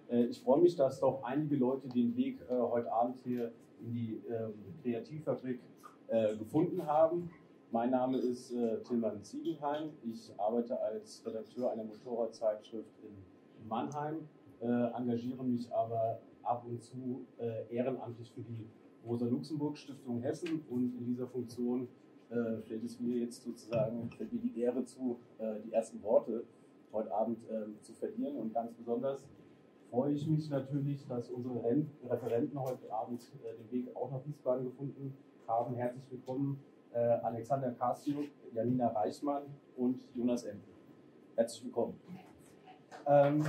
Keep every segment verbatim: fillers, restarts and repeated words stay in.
Ich freue mich, dass doch einige Leute den Weg äh, heute Abend hier in die ähm, Kreativfabrik äh, gefunden haben. Mein Name ist äh, Tilman Ziegenheim. Ich arbeite als Redakteur einer Motorradzeitschrift in Mannheim, äh, engagiere mich aber ab und zu äh, ehrenamtlich für die Rosa-Luxemburg-Stiftung Hessen, und in dieser Funktion äh, fällt es mir jetzt sozusagen, fällt mir die Ehre zu, äh, die ersten Worte heute Abend äh, zu verlieren, und ganz besonders freue ich mich natürlich, dass unsere Referenten heute Abend äh, den Weg auch nach Wiesbaden gefunden haben. Herzlich willkommen äh, Alexander Kassiuk, Janina Reichmann und Jonas Empel. Herzlich willkommen. Ähm,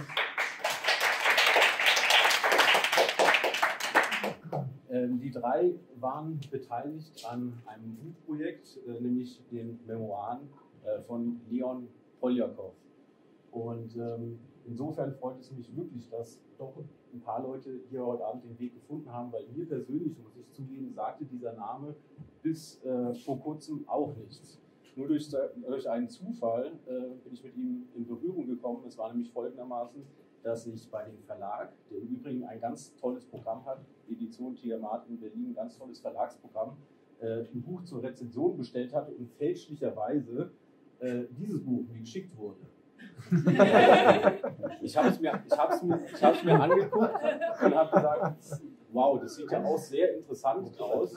ähm, die drei waren beteiligt an einem Buchprojekt, äh, nämlich den Memoiren äh, von Leon Poljakow. Und ähm, insofern freut es mich wirklich, dass doch ein paar Leute hier heute Abend den Weg gefunden haben, weil mir persönlich, muss ich zugeben, sagte dieser Name bis äh, vor kurzem auch nichts. Nur durch, durch einen Zufall äh, bin ich mit ihm in Berührung gekommen. Es war nämlich folgendermaßen, dass ich bei dem Verlag, der im Übrigen ein ganz tolles Programm hat, Edition Tiamat in Berlin, ein ganz tolles Verlagsprogramm, äh, ein Buch zur Rezension bestellt hatte und fälschlicherweise äh, dieses Buch mir geschickt wurde. Ich habe es mir, ich hab's mir, ich hab's mir angeguckt und habe gesagt, wow, das sieht ja auch sehr interessant aus.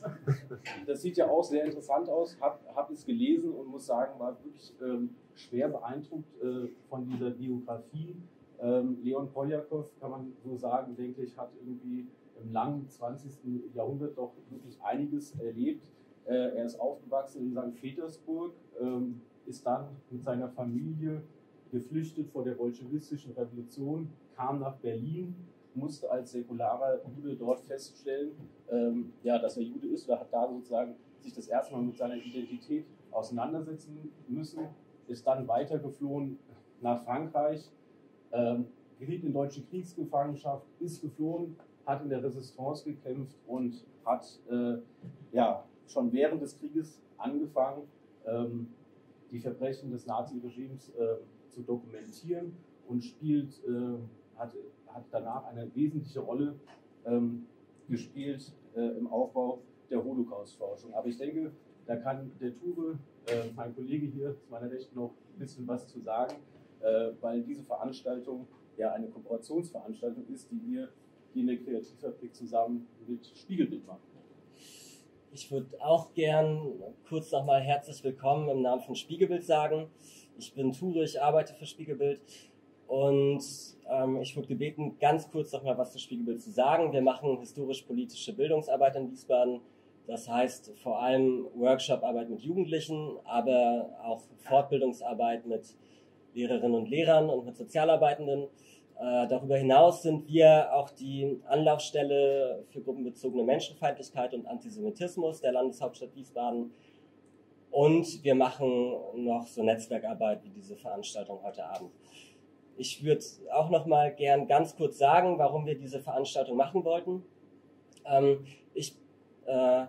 Das sieht ja auch sehr interessant aus. Habe hab es gelesen und muss sagen, war wirklich ähm, schwer beeindruckt äh, von dieser Biografie. Ähm, Leon Poljakow, kann man so sagen, denke ich, hat irgendwie im langen zwanzigsten Jahrhundert doch wirklich einiges erlebt. Äh, er ist aufgewachsen in Sankt Petersburg, ähm, ist dann mit seiner Familie geflüchtet vor der bolschewistischen Revolution, kam nach Berlin, musste als säkularer Jude dort feststellen, ähm, ja, dass er Jude ist, oder hat da sozusagen sich das erste Mal mit seiner Identität auseinandersetzen müssen, ist dann weitergeflohen nach Frankreich, ähm, geriet in deutsche Kriegsgefangenschaft, ist geflohen, hat in der Resistance gekämpft und hat äh, ja, schon während des Krieges angefangen, ähm, die Verbrechen des Naziregimes äh, zu dokumentieren, und spielt, äh, hat, hat danach eine wesentliche Rolle ähm, gespielt äh, im Aufbau der Holocaust-Forschung. Aber ich denke, da kann der Tuve, äh, mein Kollege hier zu meiner Rechten, noch ein bisschen was zu sagen, äh, weil diese Veranstaltung ja eine Kooperationsveranstaltung ist, die wir hier in der Kreativfabrik zusammen mit Spiegelbild machen. Ich würde auch gern kurz nochmal herzlich willkommen im Namen von Spiegelbild sagen. Ich bin Ture, ich arbeite für Spiegelbild, und ähm, ich wurde gebeten, ganz kurz nochmal was zu Spiegelbild zu sagen. Wir machen historisch-politische Bildungsarbeit in Wiesbaden. Das heißt vor allem Workshop-Arbeit mit Jugendlichen, aber auch Fortbildungsarbeit mit Lehrerinnen und Lehrern und mit Sozialarbeitenden. Äh, darüber hinaus sind wir auch die Anlaufstelle für gruppenbezogene Menschenfeindlichkeit und Antisemitismus der Landeshauptstadt Wiesbaden. Und wir machen noch so Netzwerkarbeit wie diese Veranstaltung heute Abend. Ich würde auch noch mal gern ganz kurz sagen, warum wir diese Veranstaltung machen wollten. Ähm, ich, äh,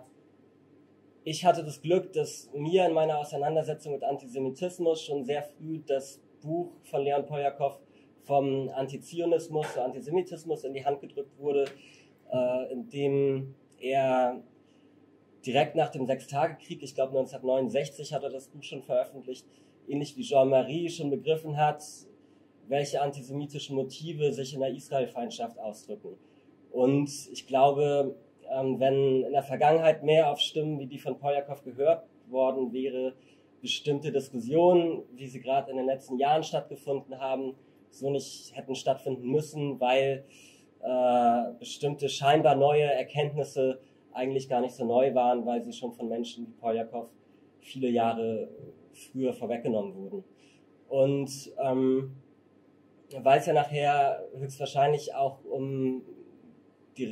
ich hatte das Glück, dass mir in meiner Auseinandersetzung mit Antisemitismus schon sehr früh das Buch von Leon Poljakow vom Antizionismus zur Antisemitismus in die Hand gedrückt wurde, äh, in dem er direkt nach dem Sechstagekrieg, ich glaube neunzehnhundertneunundsechzig hat er das Buch schon veröffentlicht, ähnlich wie Jean-Marie schon begriffen hat, welche antisemitischen Motive sich in der Israel-Feindschaft ausdrücken. Und ich glaube, wenn in der Vergangenheit mehr auf Stimmen wie die von Poljakow gehört worden wäre, bestimmte Diskussionen, wie sie gerade in den letzten Jahren stattgefunden haben, so nicht hätten stattfinden müssen, weil äh, bestimmte scheinbar neue Erkenntnisse eigentlich gar nicht so neu waren, weil sie schon von Menschen wie Poljakow viele Jahre früher vorweggenommen wurden. Und ähm, weil es ja nachher höchstwahrscheinlich auch um die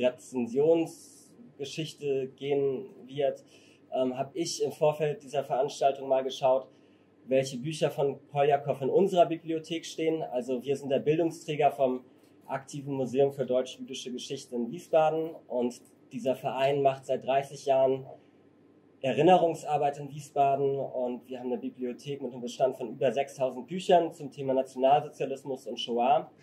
Rezensionsgeschichte gehen wird, ähm, habe ich im Vorfeld dieser Veranstaltung mal geschaut, welche Bücher von Poljakow in unserer Bibliothek stehen. Also wir sind der Bildungsträger vom Aktiven Museum für Deutsch-Jüdische Geschichte in Wiesbaden, und dieser Verein macht seit dreißig Jahren Erinnerungsarbeit in Wiesbaden, und wir haben eine Bibliothek mit einem Bestand von über sechstausend Büchern zum Thema Nationalsozialismus und Shoah.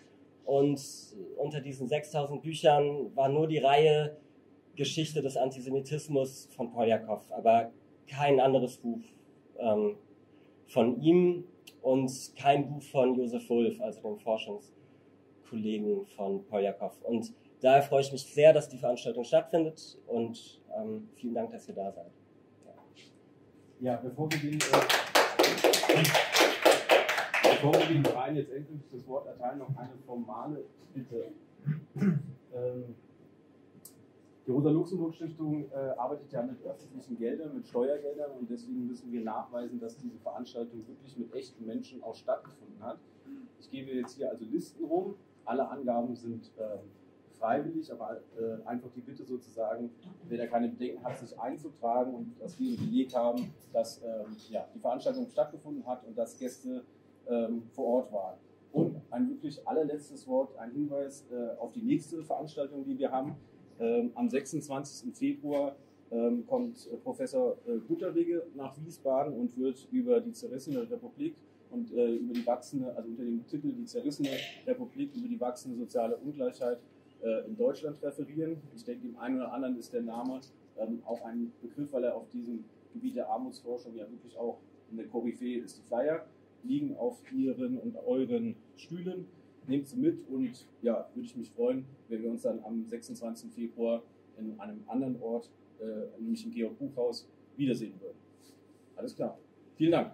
und unter diesen sechstausend Büchern war nur die Reihe Geschichte des Antisemitismus von Poljakow, aber kein anderes Buch ähm, von ihm und kein Buch von Josef Wulf, also dem Forschungskollegen von Poljakow. Und daher freue ich mich sehr, dass die Veranstaltung stattfindet und ähm, vielen Dank, dass ihr da seid. Ja, bevor wir den, äh, bevor wir den Verein jetzt endlich das Wort erteilen, noch eine formale Bitte. Ähm, Die Rosa-Luxemburg-Stiftung äh, arbeitet ja mit öffentlichen Geldern, mit Steuergeldern und deswegen müssen wir nachweisen, dass diese Veranstaltung wirklich mit echten Menschen auch stattgefunden hat. Ich gebe jetzt hier also Listen rum, alle Angaben sind äh, freiwillig, aber äh, einfach die Bitte sozusagen, wer da keine Bedenken hat, sich einzutragen und dass wir belegt haben, dass ähm, ja, die Veranstaltung stattgefunden hat und dass Gäste ähm, vor Ort waren. Und ein wirklich allerletztes Wort, ein Hinweis äh, auf die nächste Veranstaltung, die wir haben. Ähm, am sechsundzwanzigsten Februar ähm, kommt äh, Professor äh, Butterwege nach Wiesbaden und wird über die zerrissene Republik und äh, über die wachsende, also unter dem Titel Die zerrissene Republik, über die wachsende soziale Ungleichheit äh, in Deutschland referieren. Ich denke, dem einen oder anderen ist der Name ähm, auch ein Begriff, weil er auf diesem Gebiet der Armutsforschung ja wirklich auch in der Koryphäe ist. Die Flyer liegen auf Ihren und euren Stühlen. Nehmt sie mit und ja, würde ich mich freuen, wenn wir uns dann am sechsundzwanzigsten Februar in einem anderen Ort, äh, nämlich im Georg-Buchhaus, wiedersehen würden. Alles klar. Vielen Dank.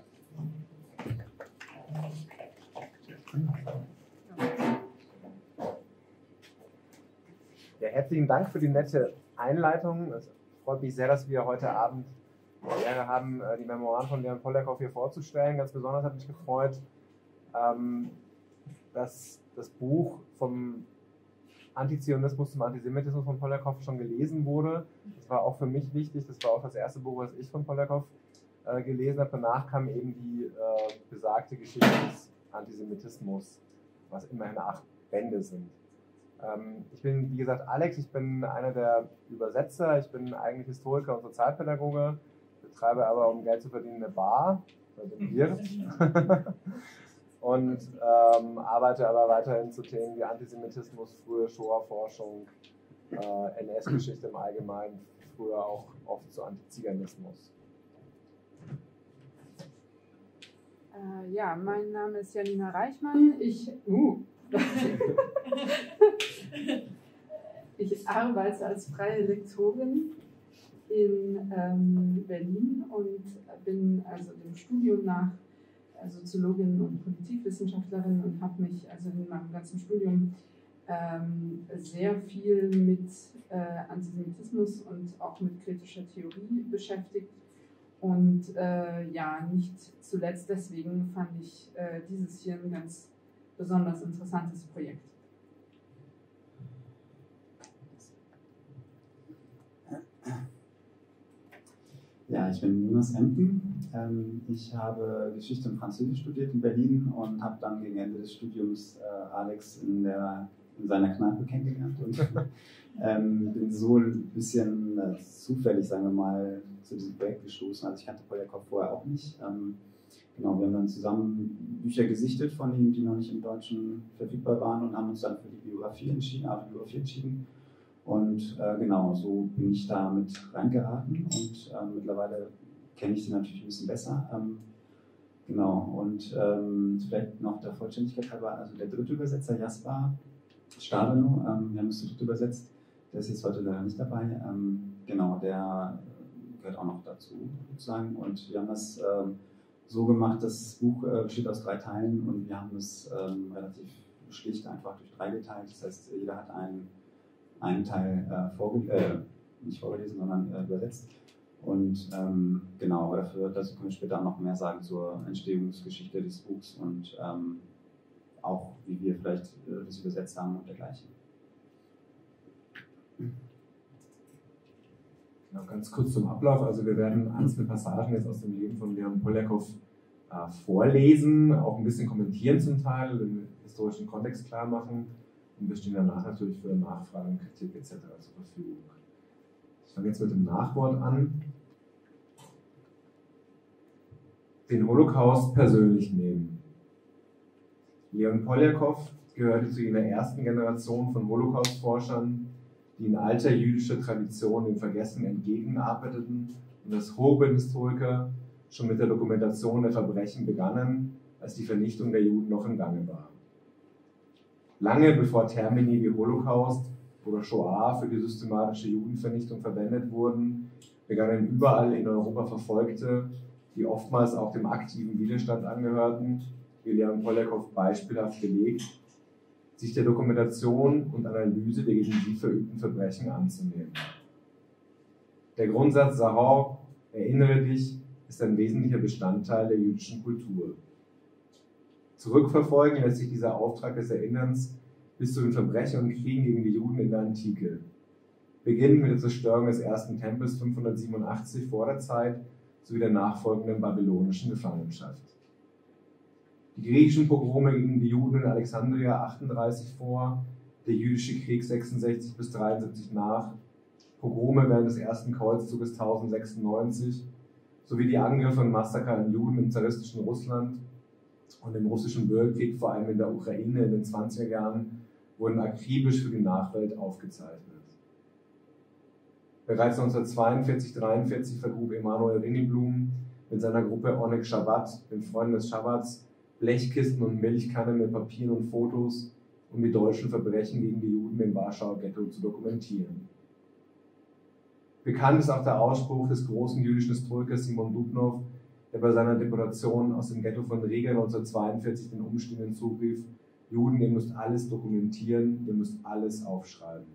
Ja, herzlichen Dank für die nette Einleitung. Es freut mich sehr, dass wir heute Abend die Ehre haben, die Memoiren von Leon Poljakow hier vorzustellen. Ganz besonders hat mich gefreut, ähm, dass das Buch vom Antizionismus zum Antisemitismus von Poljakow schon gelesen wurde. Das war auch für mich wichtig. Das war auch das erste Buch, was ich von Poljakow äh, gelesen habe. Danach kam eben die äh, besagte Geschichte des Antisemitismus, was immerhin acht Bände sind. Ähm, ich bin, wie gesagt, Alex. Ich bin einer der Übersetzer. Ich bin eigentlich Historiker und Sozialpädagoge, betreibe aber, um Geld zu verdienen, eine Bar, also ein Wirt. Und ähm, arbeite aber weiterhin zu Themen wie Antisemitismus, frühe Shoah-Forschung, äh, N S-Geschichte im Allgemeinen, früher auch oft zu Antiziganismus. Äh, ja, mein Name ist Janina Reichmann. Ich, uh, ich arbeite als freie Lektorin in ähm, Berlin und bin also dem Studium nach Soziologin und Politikwissenschaftlerin und habe mich also in meinem ganzen Studium ähm, sehr viel mit äh, Antisemitismus und auch mit kritischer Theorie beschäftigt. Und äh, ja, nicht zuletzt deswegen fand ich äh, dieses hier ein ganz besonders interessantes Projekt. Ja, ich bin Jonas Emden. Ähm, ich habe Geschichte und Französisch studiert in Berlin und habe dann gegen Ende des Studiums äh, Alex in, der, in seiner Kneipe kennengelernt und ähm, bin so ein bisschen äh, zufällig, sagen wir mal, zu diesem Projekt gestoßen. Also ich kannte Poljakow vorher auch nicht. Ähm, genau, wir haben dann zusammen Bücher gesichtet von ihm, die noch nicht im Deutschen verfügbar waren und haben uns dann für die Biografie entschieden, Autobiografie entschieden. Und äh, genau, so bin ich da mit reingeraten und äh, mittlerweile kenne ich sie natürlich ein bisschen besser. Ähm, genau, und ähm, vielleicht noch der Vollständigkeit halber, also der dritte Übersetzer, Jasper Stadenow, ähm, wir haben es zu dritt übersetzt, der ist jetzt heute leider nicht dabei. Ähm, genau, der gehört auch noch dazu sozusagen. Und wir haben das ähm, so gemacht, das Buch äh, besteht aus drei Teilen und wir haben es ähm, relativ schlicht einfach durch drei geteilt. Das heißt, jeder hat einen einen Teil äh, vorge äh, nicht vorgelesen, sondern äh, übersetzt. Und ähm, genau, dafür, dazu können wir später noch mehr sagen zur Entstehungsgeschichte des Buchs und ähm, auch, wie wir vielleicht äh, das übersetzt haben und dergleichen. Ja, ganz kurz zum Ablauf. Also wir werden einzelne Passagen jetzt aus dem Leben von Leon Poljakow äh, vorlesen, auch ein bisschen kommentieren zum Teil, den historischen Kontext klar machen. Und wir stehen danach natürlich für Nachfragen, Kritik et cetera zur Verfügung. Ich fange jetzt mit dem Nachwort an. Den Holocaust persönlich nehmen. Leon Poljakow gehörte zu jener ersten Generation von Holocaust-Forschern, die in alter jüdischer Tradition dem Vergessen entgegenarbeiteten und als Hochbildhistoriker schon mit der Dokumentation der Verbrechen begannen, als die Vernichtung der Juden noch im Gange war. Lange bevor Termini wie Holocaust oder Shoah für die systematische Judenvernichtung verwendet wurden, begannen überall in Europa Verfolgte, die oftmals auch dem aktiven Widerstand angehörten, wie Leon Poliakow beispielhaft belegt, sich der Dokumentation und Analyse der gegen sie verübten Verbrechen anzunehmen. Der Grundsatz Zahor, erinnere dich, ist ein wesentlicher Bestandteil der jüdischen Kultur. Zurückverfolgen lässt sich dieser Auftrag des Erinnerns bis zu den Verbrechen und Kriegen gegen die Juden in der Antike. Beginnend mit der Zerstörung des ersten Tempels fünfhundertsiebenundachtzig vor der Zeit sowie der nachfolgenden babylonischen Gefangenschaft. Die griechischen Pogrome gegen die Juden in Alexandria achtunddreißig vor, der jüdische Krieg sechsundsechzig bis dreiundsiebzig nach, Pogrome während des ersten Kreuzzuges tausendsechsundneunzig sowie die Angriffe und Massaker an Juden im zaristischen Russland und im russischen Bürgerkrieg, vor allem in der Ukraine in den zwanziger Jahren, wurden akribisch für die Nachwelt aufgezeichnet. Bereits neunzehnhundertzweiundvierzig dreiundvierzig vergrub Emanuel Ringelblum mit seiner Gruppe Onek Shabbat, den Freunden des Schabbats, Blechkisten und Milchkannen mit Papieren und Fotos, um die deutschen Verbrechen gegen die Juden im Warschauer Ghetto zu dokumentieren. Bekannt ist auch der Ausspruch des großen jüdischen Historikers Simon Dubnow, der bei seiner Deportation aus dem Ghetto von Riga neunzehnhundertzweiundvierzig den Umstehenden zurief: Juden, ihr müsst alles dokumentieren, ihr müsst alles aufschreiben.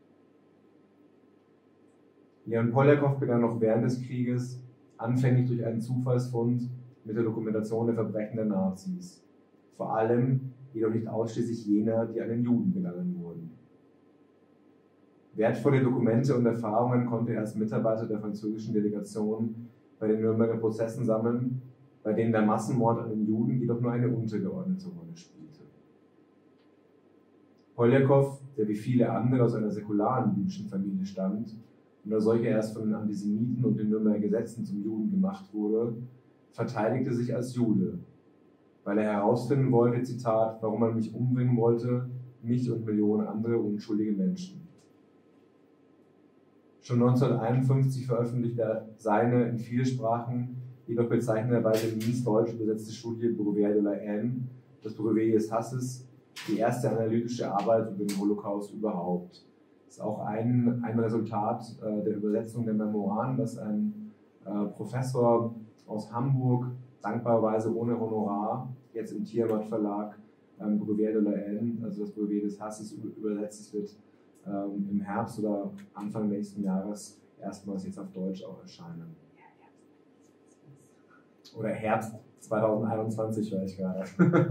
Leon Poliakow begann noch während des Krieges, anfänglich durch einen Zufallsfund, mit der Dokumentation der Verbrechen der Nazis. Vor allem, jedoch nicht ausschließlich jener, die an den Juden begangen wurden. Wertvolle Dokumente und Erfahrungen konnte er als Mitarbeiter der französischen Delegation bei den Nürnberger Prozessen sammeln, bei denen der Massenmord an den Juden jedoch nur eine untergeordnete Rolle spielte. Poliakow, der wie viele andere aus einer säkularen jüdischen Familie stammt und als solcher erst von den Antisemiten und den Nürnberger Gesetzen zum Juden gemacht wurde, verteidigte sich als Jude, weil er herausfinden wollte, Zitat, warum man mich umbringen wollte, mich und Millionen andere unschuldige Menschen. Schon neunzehnhunderteinundfünfzig veröffentlichte er seine in vier Sprachen, jedoch bezeichnenderweise in Mies-Deutsch übersetzte Studie Brevet de la Haine, das Brevet des Hasses, die erste analytische Arbeit über den Holocaust überhaupt. Das ist auch ein, ein Resultat äh, der Übersetzung der Memoiren, dass ein äh, Professor aus Hamburg, dankbarerweise ohne Honorar, jetzt im Tiamat Verlag ähm, Brevet de la Haine, also das Brevet des Hasses, übersetzt wird ähm, im Herbst oder Anfang nächsten Jahres erstmals jetzt auf Deutsch auch erscheinen. Oder Herbst zweitausendeinundzwanzig, höre ich gerade.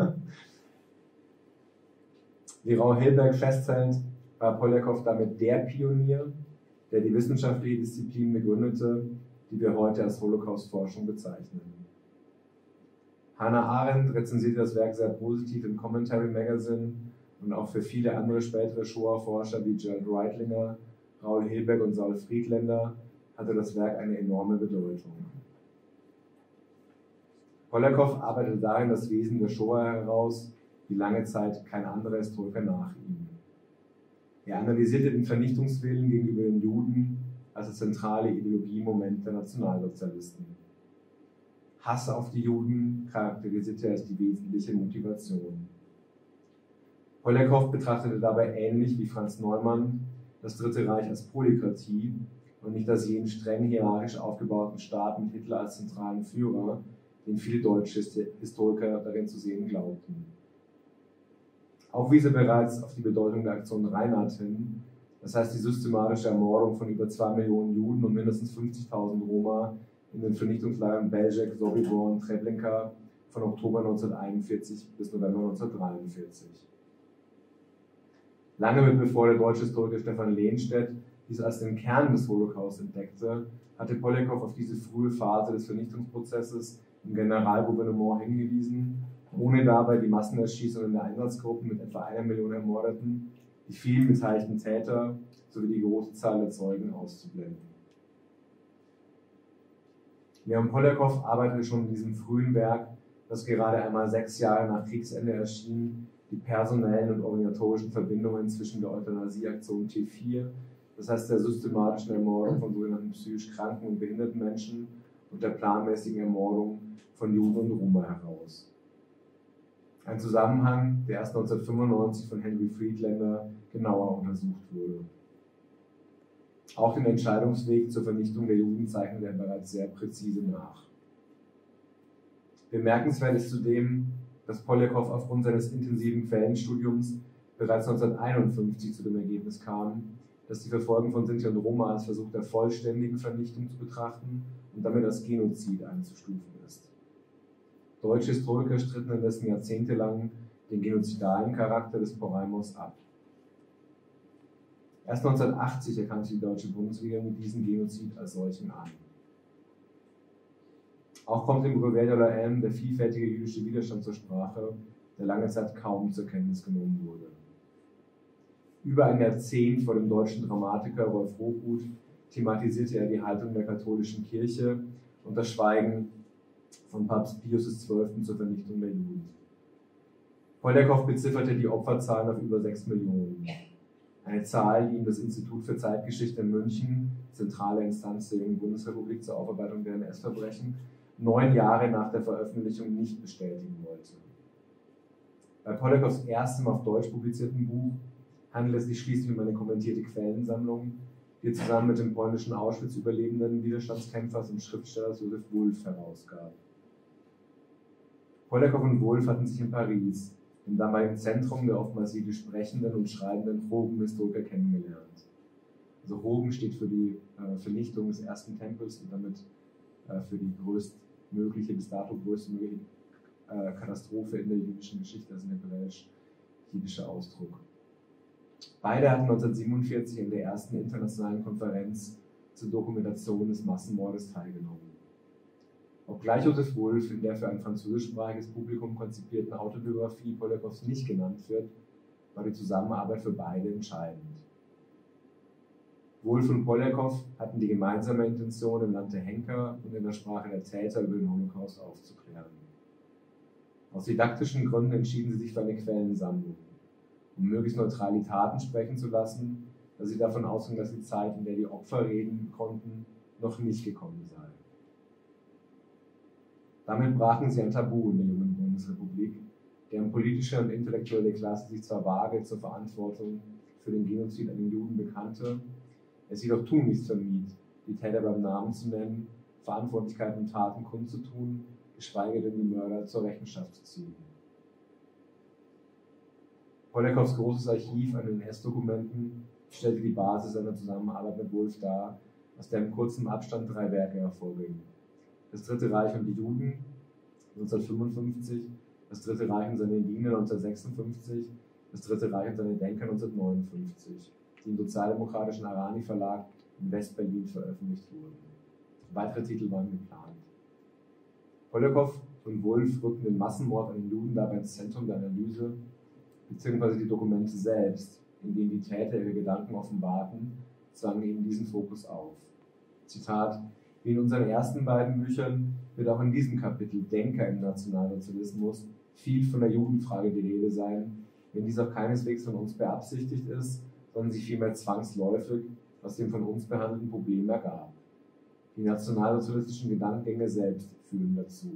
Wie Raul Hilberg festhält, war Poliakow damit der Pionier, der die wissenschaftliche Disziplin begründete, die wir heute als Holocaust-Forschung bezeichnen. Hannah Arendt rezensierte das Werk sehr positiv im Commentary Magazine und auch für viele andere spätere Shoah-Forscher wie Gerald Reitlinger, Raul Hilberg und Saul Friedländer hatte das Werk eine enorme Bedeutung. Poliakow arbeitete darin das Wesen der Shoah heraus, wie lange Zeit kein anderer Historiker nach ihm. Er analysierte den Vernichtungswillen gegenüber den Juden als das zentrale Ideologiemoment der Nationalsozialisten. Hass auf die Juden charakterisierte er als die wesentliche Motivation. Poliakow betrachtete dabei ähnlich wie Franz Neumann das Dritte Reich als Polykratie und nicht als jenen streng hierarchisch aufgebauten Staat mit Hitler als zentralen Führer, den viele deutsche Historiker darin zu sehen glaubten. Auch wies er bereits auf die Bedeutung der Aktion Reinhard hin, das heißt die systematische Ermordung von über zwei Millionen Juden und mindestens fünfzigtausend Roma in den Vernichtungslagern Belzec, Sobibor und Treblinka von Oktober neunzehnhunderteinundvierzig bis November neunzehnhundertdreiundvierzig. Lange bevor der deutsche Historiker Stefan Lehnstedt dies als den Kern des Holocaust entdeckte, hatte Poliakow auf diese frühe Phase des Vernichtungsprozesses im Generalgouvernement hingewiesen, ohne dabei die Massenerschießungen der Einsatzgruppen mit etwa einer Million Ermordeten, die vielen beteiligten Täter sowie die große Zahl der Zeugen auszublenden. Leon Poliakow arbeitete schon in diesem frühen Werk, das gerade einmal sechs Jahre nach Kriegsende erschien, die personellen und organisatorischen Verbindungen zwischen der Euthanasieaktion T vier, das heißt der systematischen Ermordung von sogenannten psychisch kranken und behinderten Menschen, und der planmäßigen Ermordung von Juden und Roma heraus. Ein Zusammenhang, der erst neunzehnhundertfünfundneunzig von Henry Friedlander genauer untersucht wurde. Auch den Entscheidungsweg zur Vernichtung der Juden zeichnet er bereits sehr präzise nach. Bemerkenswert ist zudem, dass Poljakow aufgrund seines intensiven Quellenstudiums bereits neunzehnhunderteinundfünfzig zu dem Ergebnis kam, dass die Verfolgung von Sinti und Roma als Versuch der vollständigen Vernichtung zu betrachten und damit als Genozid einzustufen ist. Deutsche Historiker stritten indessen jahrzehntelang den genozidalen Charakter des Poraimos ab. Erst neunzehnhundertachtzig erkannte die deutsche Bundesregierung diesen Genozid als solchen an. Auch kommt im Brevet de la Haine der vielfältige jüdische Widerstand zur Sprache, der lange Zeit kaum zur Kenntnis genommen wurde. Über ein Jahrzehnt vor dem deutschen Dramatiker Rolf Hochhuth thematisierte er die Haltung der katholischen Kirche und das Schweigen von Papst Pius der Zwölfte zur Vernichtung der Juden. Poljakow bezifferte die Opferzahlen auf über sechs Millionen. Eine Zahl, die ihm das Institut für Zeitgeschichte in München, zentrale Instanz der jungen Bundesrepublik zur Aufarbeitung der N S-Verbrechen, neun Jahre nach der Veröffentlichung nicht bestätigen wollte. Bei Poljakows erstem auf Deutsch publizierten Buch handelt es sich schließlich um eine kommentierte Quellensammlung, die er zusammen mit dem polnischen Auschwitz-überlebenden Widerstandskämpfers und Schriftstellers Josef Wulf herausgab. Poljakow und Wulf hatten sich in Paris, im damaligen Zentrum der oftmals jiddisch sprechenden und schreibenden Rogen-Historiker, kennengelernt. Also Rogen steht für die äh, Vernichtung des ersten Tempels und damit äh, für die größtmögliche, bis dato größtmögliche äh, Katastrophe in der jüdischen Geschichte, also ein hebräisch-jiddischer Ausdruck. Beide hatten neunzehnhundertsiebenundvierzig in der ersten internationalen Konferenz zur Dokumentation des Massenmordes teilgenommen. Obgleich Josef Wulf in der für ein französischsprachiges Publikum konzipierten Autobiografie Poljakows nicht genannt wird, war die Zusammenarbeit für beide entscheidend. Wulf und Poljakow hatten die gemeinsame Intention, im Land der Henker und in der Sprache der Täter über den Holocaust aufzuklären. Aus didaktischen Gründen entschieden sie sich für eine Quellensammlung, um möglichst neutral die Taten sprechen zu lassen, da sie davon ausgingen, dass die Zeit, in der die Opfer reden konnten, noch nicht gekommen sei. Damit brachen sie ein Tabu in der jungen Bundesrepublik, deren politische und intellektuelle Klasse sich zwar vage zur Verantwortung für den Genozid an den Juden bekannte, es jedoch tunlichst vermied, die Täter beim Namen zu nennen, Verantwortlichkeiten und Taten kundzutun, geschweige denn die Mörder zur Rechenschaft zu ziehen. Poljakows großes Archiv an N S-Dokumenten stellte die Basis seiner Zusammenarbeit mit Wulf dar, aus der in kurzem Abstand drei Werke hervorgingen: Das Dritte Reich und die Juden neunzehnhundertfünfundfünfzig, das Dritte Reich und seine Diener neunzehnhundertsechsundfünfzig, das Dritte Reich und seine Denker neunzehnhundertneunundfünfzig, die im sozialdemokratischen Arani Verlag in West-Berlin veröffentlicht wurden. Weitere Titel waren geplant. Poljakow und Wulf rückten den Massenmord an den Juden dabei ins Zentrum der Analyse, beziehungsweise die Dokumente selbst, in denen die Täter ihre Gedanken offenbarten, zwangen eben diesen Fokus auf. Zitat: Wie in unseren ersten beiden Büchern wird auch in diesem Kapitel Denker im Nationalsozialismus viel von der Judenfrage die Rede sein, wenn dies auch keineswegs von uns beabsichtigt ist, sondern sich vielmehr zwangsläufig aus dem von uns behandelten Problem ergab. Die nationalsozialistischen Gedankengänge selbst führen dazu.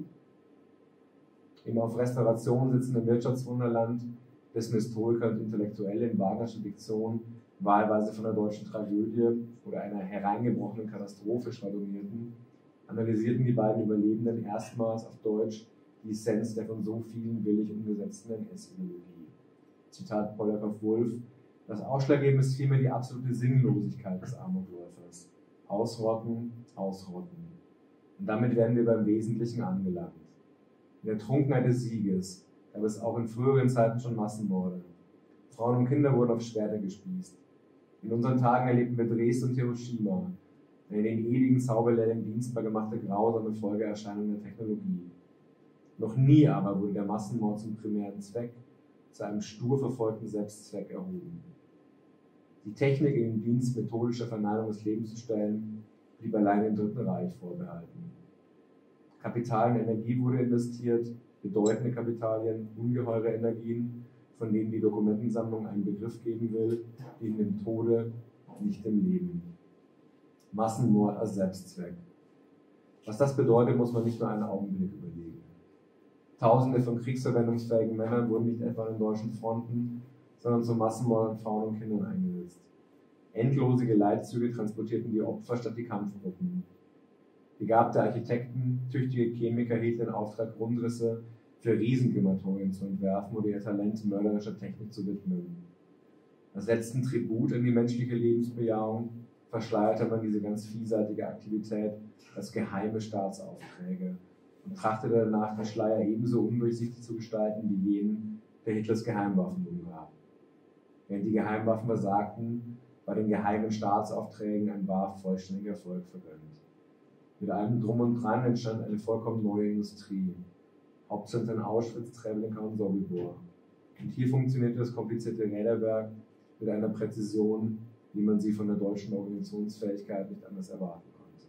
Im auf Restauration sitzenden Wirtschaftswunderland, dessen Historiker und Intellektuelle in Wagnerschen Diktion wahlweise von der deutschen Tragödie oder einer hereingebrochenen Katastrophe schwadronierten, analysierten die beiden Überlebenden erstmals auf Deutsch die Essenz der von so vielen willig umgesetzten N S-Ideologie. Zitat Poljakow-Wulf: Das Ausschlaggebende ist vielmehr die absolute Sinnlosigkeit des Amokläufers. Ausrotten, ausrotten. Und damit werden wir beim Wesentlichen angelangt. In der Trunkenheit des Sieges gab es auch in früheren Zeiten schon Massenmorde. Frauen und Kinder wurden auf Schwerter gespießt. In unseren Tagen erlebten wir Dresden und Hiroshima, eine in den ewigen Zauberlehrling dienstbar gemachte grausame Folgeerscheinung der Technologie. Noch nie aber wurde der Massenmord zum primären Zweck, zu einem stur verfolgten Selbstzweck erhoben. Die Technik in den Dienst methodischer Verneinung des Lebens zu stellen, blieb allein dem Dritten Reich vorbehalten. Kapital und Energie wurde investiert, bedeutende Kapitalien, ungeheure Energien, von denen die Dokumentensammlung einen Begriff geben will, neben dem Tode, nicht dem Leben. Massenmord als Selbstzweck. Was das bedeutet, muss man nicht nur einen Augenblick überlegen. Tausende von kriegsverwendungsfähigen Männern wurden nicht etwa an den deutschen Fronten, sondern zum Massenmord an Frauen und Kindern eingesetzt. Endlose Geleitzüge transportierten die Opfer statt die Kampfgruppen. Begabte Architekten, tüchtige Chemiker hielten den Auftrag, Grundrisse für Riesenkrematorien zu entwerfen oder ihr Talent mörderischer Technik zu widmen. Als letzten Tribut an die menschliche Lebensbejahung verschleierte man diese ganz vielseitige Aktivität als geheime Staatsaufträge und trachtete danach, den Schleier ebenso undurchsichtig zu gestalten wie jenen, der Hitlers Geheimwaffen umgab. Während die Geheimwaffen versagten, war den geheimen Staatsaufträgen ein wahr vollständiger Erfolg vergönnt. Mit allem Drum und Dran entstand eine vollkommen neue Industrie. Hauptzentren in Auschwitz, Treblinka und Sobibor. Und hier funktionierte das komplizierte Räderwerk mit einer Präzision, wie man sie von der deutschen Organisationsfähigkeit nicht anders erwarten konnte.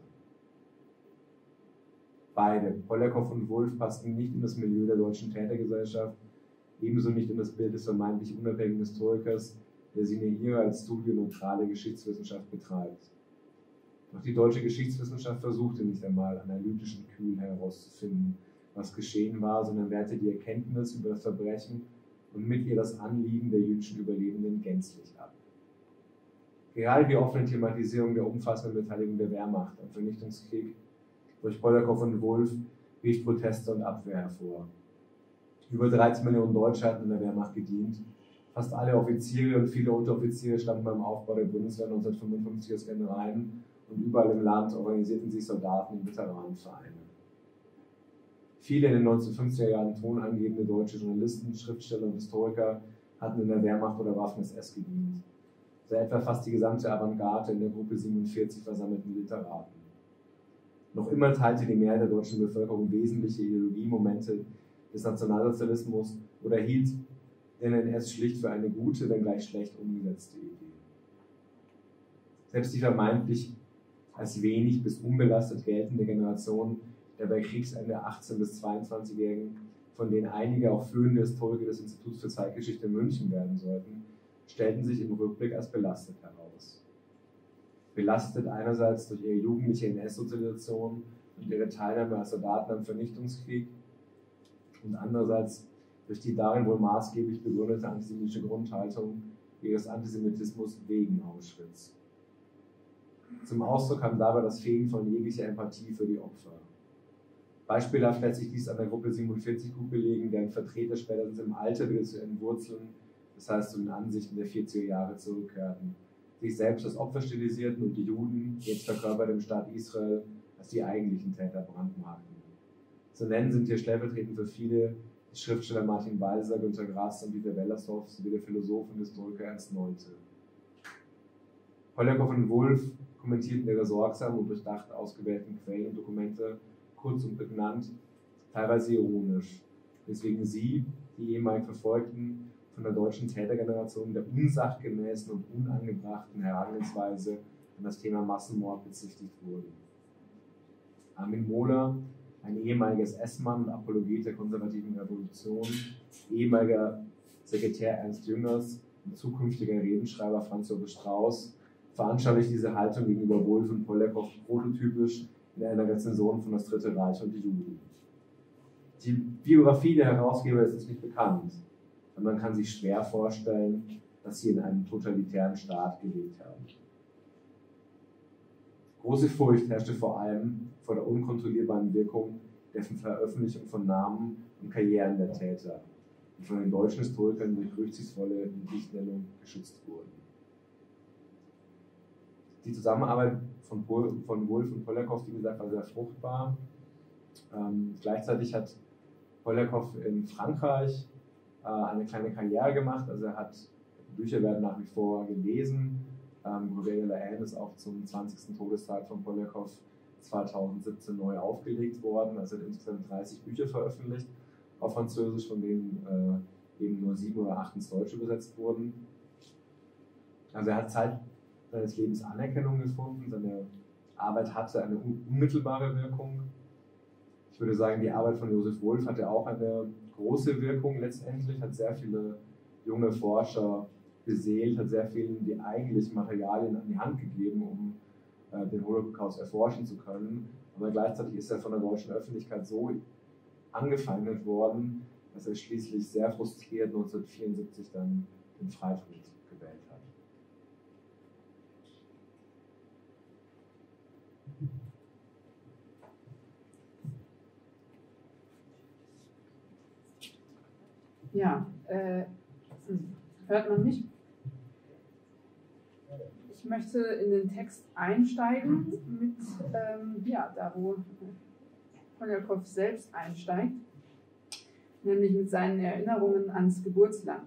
Beide, Poljakow und Wulff, passten nicht in das Milieu der deutschen Tätergesellschaft, ebenso nicht in das Bild des vermeintlich unabhängigen Historikers, der sie in ihrer als studienneutrale Geschichtswissenschaft betreibt. Doch die deutsche Geschichtswissenschaft versuchte nicht einmal analytischen Kühl herauszufinden, was geschehen war, sondern wehrte die Erkenntnis über das Verbrechen und mit ihr das Anliegen der jüdischen Überlebenden gänzlich ab. Gerade die offene Thematisierung der umfassenden Beteiligung der Wehrmacht am Vernichtungskrieg durch Poljakow und Wulff rief Proteste und Abwehr hervor. Über dreizehn Millionen Deutsche hatten in der Wehrmacht gedient. Fast alle Offiziere und viele Unteroffiziere standen beim Aufbau der Bundeswehr neunzehnhundertfünfundfünfzig aus ihren Reihen und überall im Land organisierten sich Soldaten und Veteranenvereine. Viele in den neunzehnhundertfünfziger Jahren tonangebende deutsche Journalisten, Schriftsteller und Historiker hatten in der Wehrmacht oder Waffen-S S gedient. So etwa fast die gesamte Avantgarde in der Gruppe siebenundvierzig versammelten Literaten. Noch immer teilte die Mehrheit der deutschen Bevölkerung wesentliche Ideologiemomente des Nationalsozialismus oder hielt den N S schlicht für eine gute, wenngleich schlecht umgesetzte Idee. Selbst die vermeintlich als wenig bis unbelastet geltende Generation der bei Kriegsende achtzehn- bis zweiundzwanzigjährigen, von denen einige auch führende Historiker des Instituts für Zeitgeschichte in München werden sollten, stellten sich im Rückblick als belastet heraus. Belastet einerseits durch ihre jugendliche N S-Sozialisation und ihre Teilnahme als Soldaten am Vernichtungskrieg und andererseits durch die darin wohl maßgeblich begründete antisemitische Grundhaltung ihres Antisemitismus wegen Auschwitz. Zum Ausdruck kam dabei das Fehlen von jeglicher Empathie für die Opfer. Beispielhaft lässt sich dies an der Gruppe siebenundvierzig gut belegen, deren Vertreter spätestens im Alter wieder zu ihren Wurzeln, das heißt zu den Ansichten der vierziger Jahre zurückkehrten, sich selbst als Opfer stilisierten und die Juden, jetzt verkörpert im Staat Israel, als die eigentlichen Täter brandmarkten. Zu nennen sind hier stellvertretend für viele die Schriftsteller Martin Walser, Günter Grass und Dieter Wellersdorf sowie der Philosoph und Historiker Ernst Nolte. Poljakow und Wulff kommentierten ihre sorgsam und durchdacht ausgewählten Quellen und Dokumente kurz und prägnant, teilweise ironisch, weswegen sie, die ehemalig Verfolgten, von der deutschen Tätergeneration der unsachgemäßen und unangebrachten Herangehensweise an das Thema Massenmord bezichtigt wurden. Armin Mohler, ein ehemaliger S S-Mann und Apologet der konservativen Revolution, ehemaliger Sekretär Ernst Jüngers und zukünftiger Redenschreiber Franz Josef Strauß, veranschaulicht diese Haltung gegenüber Wulff und Poljakow prototypisch in einer Rezension von Das Dritte Reich und die Juden. Die Biografie der Herausgeber ist uns nicht bekannt, und man kann sich schwer vorstellen, dass sie in einem totalitären Staat gelebt haben. Große Furcht herrschte vor allem vor der unkontrollierbaren Wirkung der Veröffentlichung von Namen und Karrieren der Täter, die von den deutschen Historikern durch rücksichtsvolle Nichtnennung geschützt wurden. Die Zusammenarbeit von, von Wulff und Poljakow, wie gesagt, war sehr fruchtbar. Ähm, gleichzeitig hat Poljakow in Frankreich äh, eine kleine Karriere gemacht, also er hat, Bücher werden nach wie vor gelesen. Ähm, Gouverneur de la Haine ist auch zum zwanzigsten Todestag von Poljakow zweitausendsiebzehn neu aufgelegt worden, also er hat insgesamt dreißig Bücher veröffentlicht auf Französisch, von denen äh, eben nur sieben oder acht ins Deutsche übersetzt wurden. Also er hat Zeit seines Lebens Anerkennung gefunden, seine Arbeit hatte eine unmittelbare Wirkung. Ich würde sagen, die Arbeit von Josef Wulff hatte auch eine große Wirkung letztendlich, hat sehr viele junge Forscher beseelt, hat sehr vielen die eigentlichen Materialien an die Hand gegeben, um äh, den Holocaust erforschen zu können. Aber gleichzeitig ist er von der deutschen Öffentlichkeit so angefeindet worden, dass er schließlich sehr frustriert neunzehnhundertvierundsiebzig dann den Freitod gewählt hat. Ja, äh, hört man mich? Ich möchte in den Text einsteigen mit, ähm, ja, da wo Poljakow selbst einsteigt, nämlich mit seinen Erinnerungen ans Geburtsland.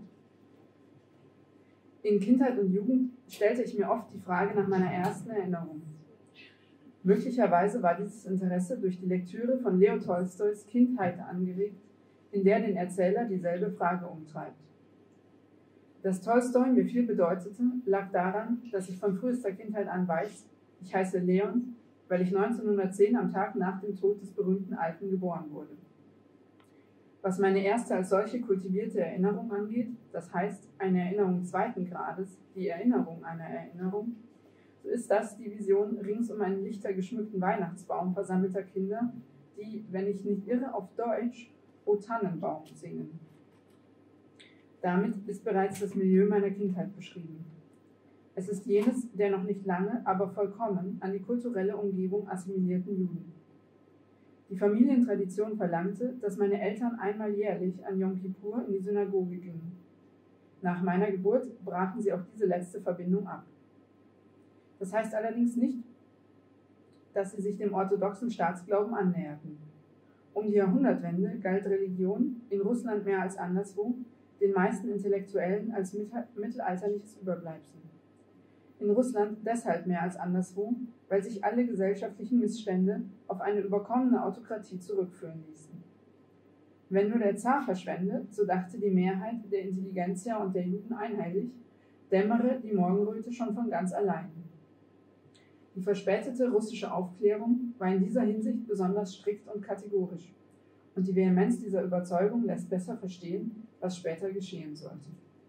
In Kindheit und Jugend stellte ich mir oft die Frage nach meiner ersten Erinnerung. Möglicherweise war dieses Interesse durch die Lektüre von Leo Tolstois Kindheit angeregt, in der den Erzähler dieselbe Frage umtreibt. Dass Tolstoi mir viel bedeutete, lag daran, dass ich von frühester Kindheit an weiß, ich heiße Leon, weil ich neunzehnhundertzehn am Tag nach dem Tod des berühmten Alten geboren wurde. Was meine erste als solche kultivierte Erinnerung angeht, das heißt eine Erinnerung zweiten Grades, die Erinnerung einer Erinnerung, so ist das die Vision rings um einen lichter geschmückten Weihnachtsbaum versammelter Kinder, die, wenn ich nicht irre, auf Deutsch O Tannenbaum singen. Damit ist bereits das Milieu meiner Kindheit beschrieben. Es ist jenes der noch nicht lange, aber vollkommen an die kulturelle Umgebung assimilierten Juden. Die Familientradition verlangte, dass meine Eltern einmal jährlich an Yom Kippur in die Synagoge gingen. Nach meiner Geburt brachen sie auch diese letzte Verbindung ab. Das heißt allerdings nicht, dass sie sich dem orthodoxen Staatsglauben annäherten. Um die Jahrhundertwende galt Religion, in Russland mehr als anderswo, den meisten Intellektuellen als mittelalterliches Überbleibsel. In Russland deshalb mehr als anderswo, weil sich alle gesellschaftlichen Missstände auf eine überkommene Autokratie zurückführen ließen. Wenn nur der Zar verschwende, so dachte die Mehrheit der Intelligenzia und der Juden einhellig, dämmere die Morgenröte schon von ganz allein. Die verspätete russische Aufklärung war in dieser Hinsicht besonders strikt und kategorisch, und die Vehemenz dieser Überzeugung lässt besser verstehen, was später geschehen sollte.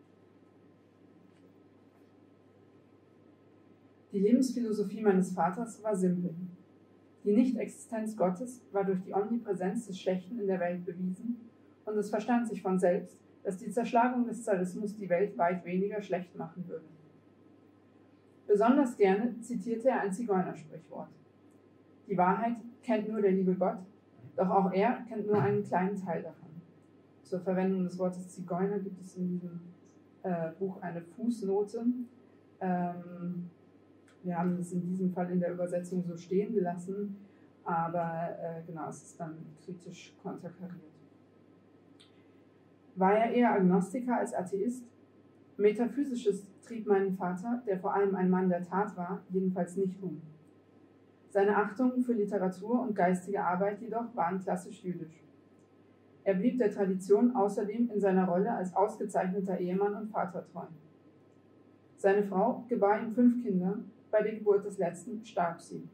Die Lebensphilosophie meines Vaters war simpel. Die Nichtexistenz Gottes war durch die Omnipräsenz des Schlechten in der Welt bewiesen, und es verstand sich von selbst, dass die Zerschlagung des Zarismus die Welt weit weniger schlecht machen würde. Besonders gerne zitierte er ein Zigeunersprichwort. Die Wahrheit kennt nur der liebe Gott, doch auch er kennt nur einen kleinen Teil davon. Zur Verwendung des Wortes Zigeuner gibt es in diesem äh, Buch eine Fußnote. Ähm, wir haben es in diesem Fall in der Übersetzung so stehen gelassen, aber äh, genau, es ist dann kritisch konterkariert. War er eher Agnostiker als Atheist? Metaphysisches trieb meinen Vater, der vor allem ein Mann der Tat war, jedenfalls nicht um. Seine Achtung für Literatur und geistige Arbeit jedoch waren klassisch jüdisch. Er blieb der Tradition außerdem in seiner Rolle als ausgezeichneter Ehemann und Vater treu. Seine Frau gebar ihm fünf Kinder, bei der Geburt des letzten starb sie.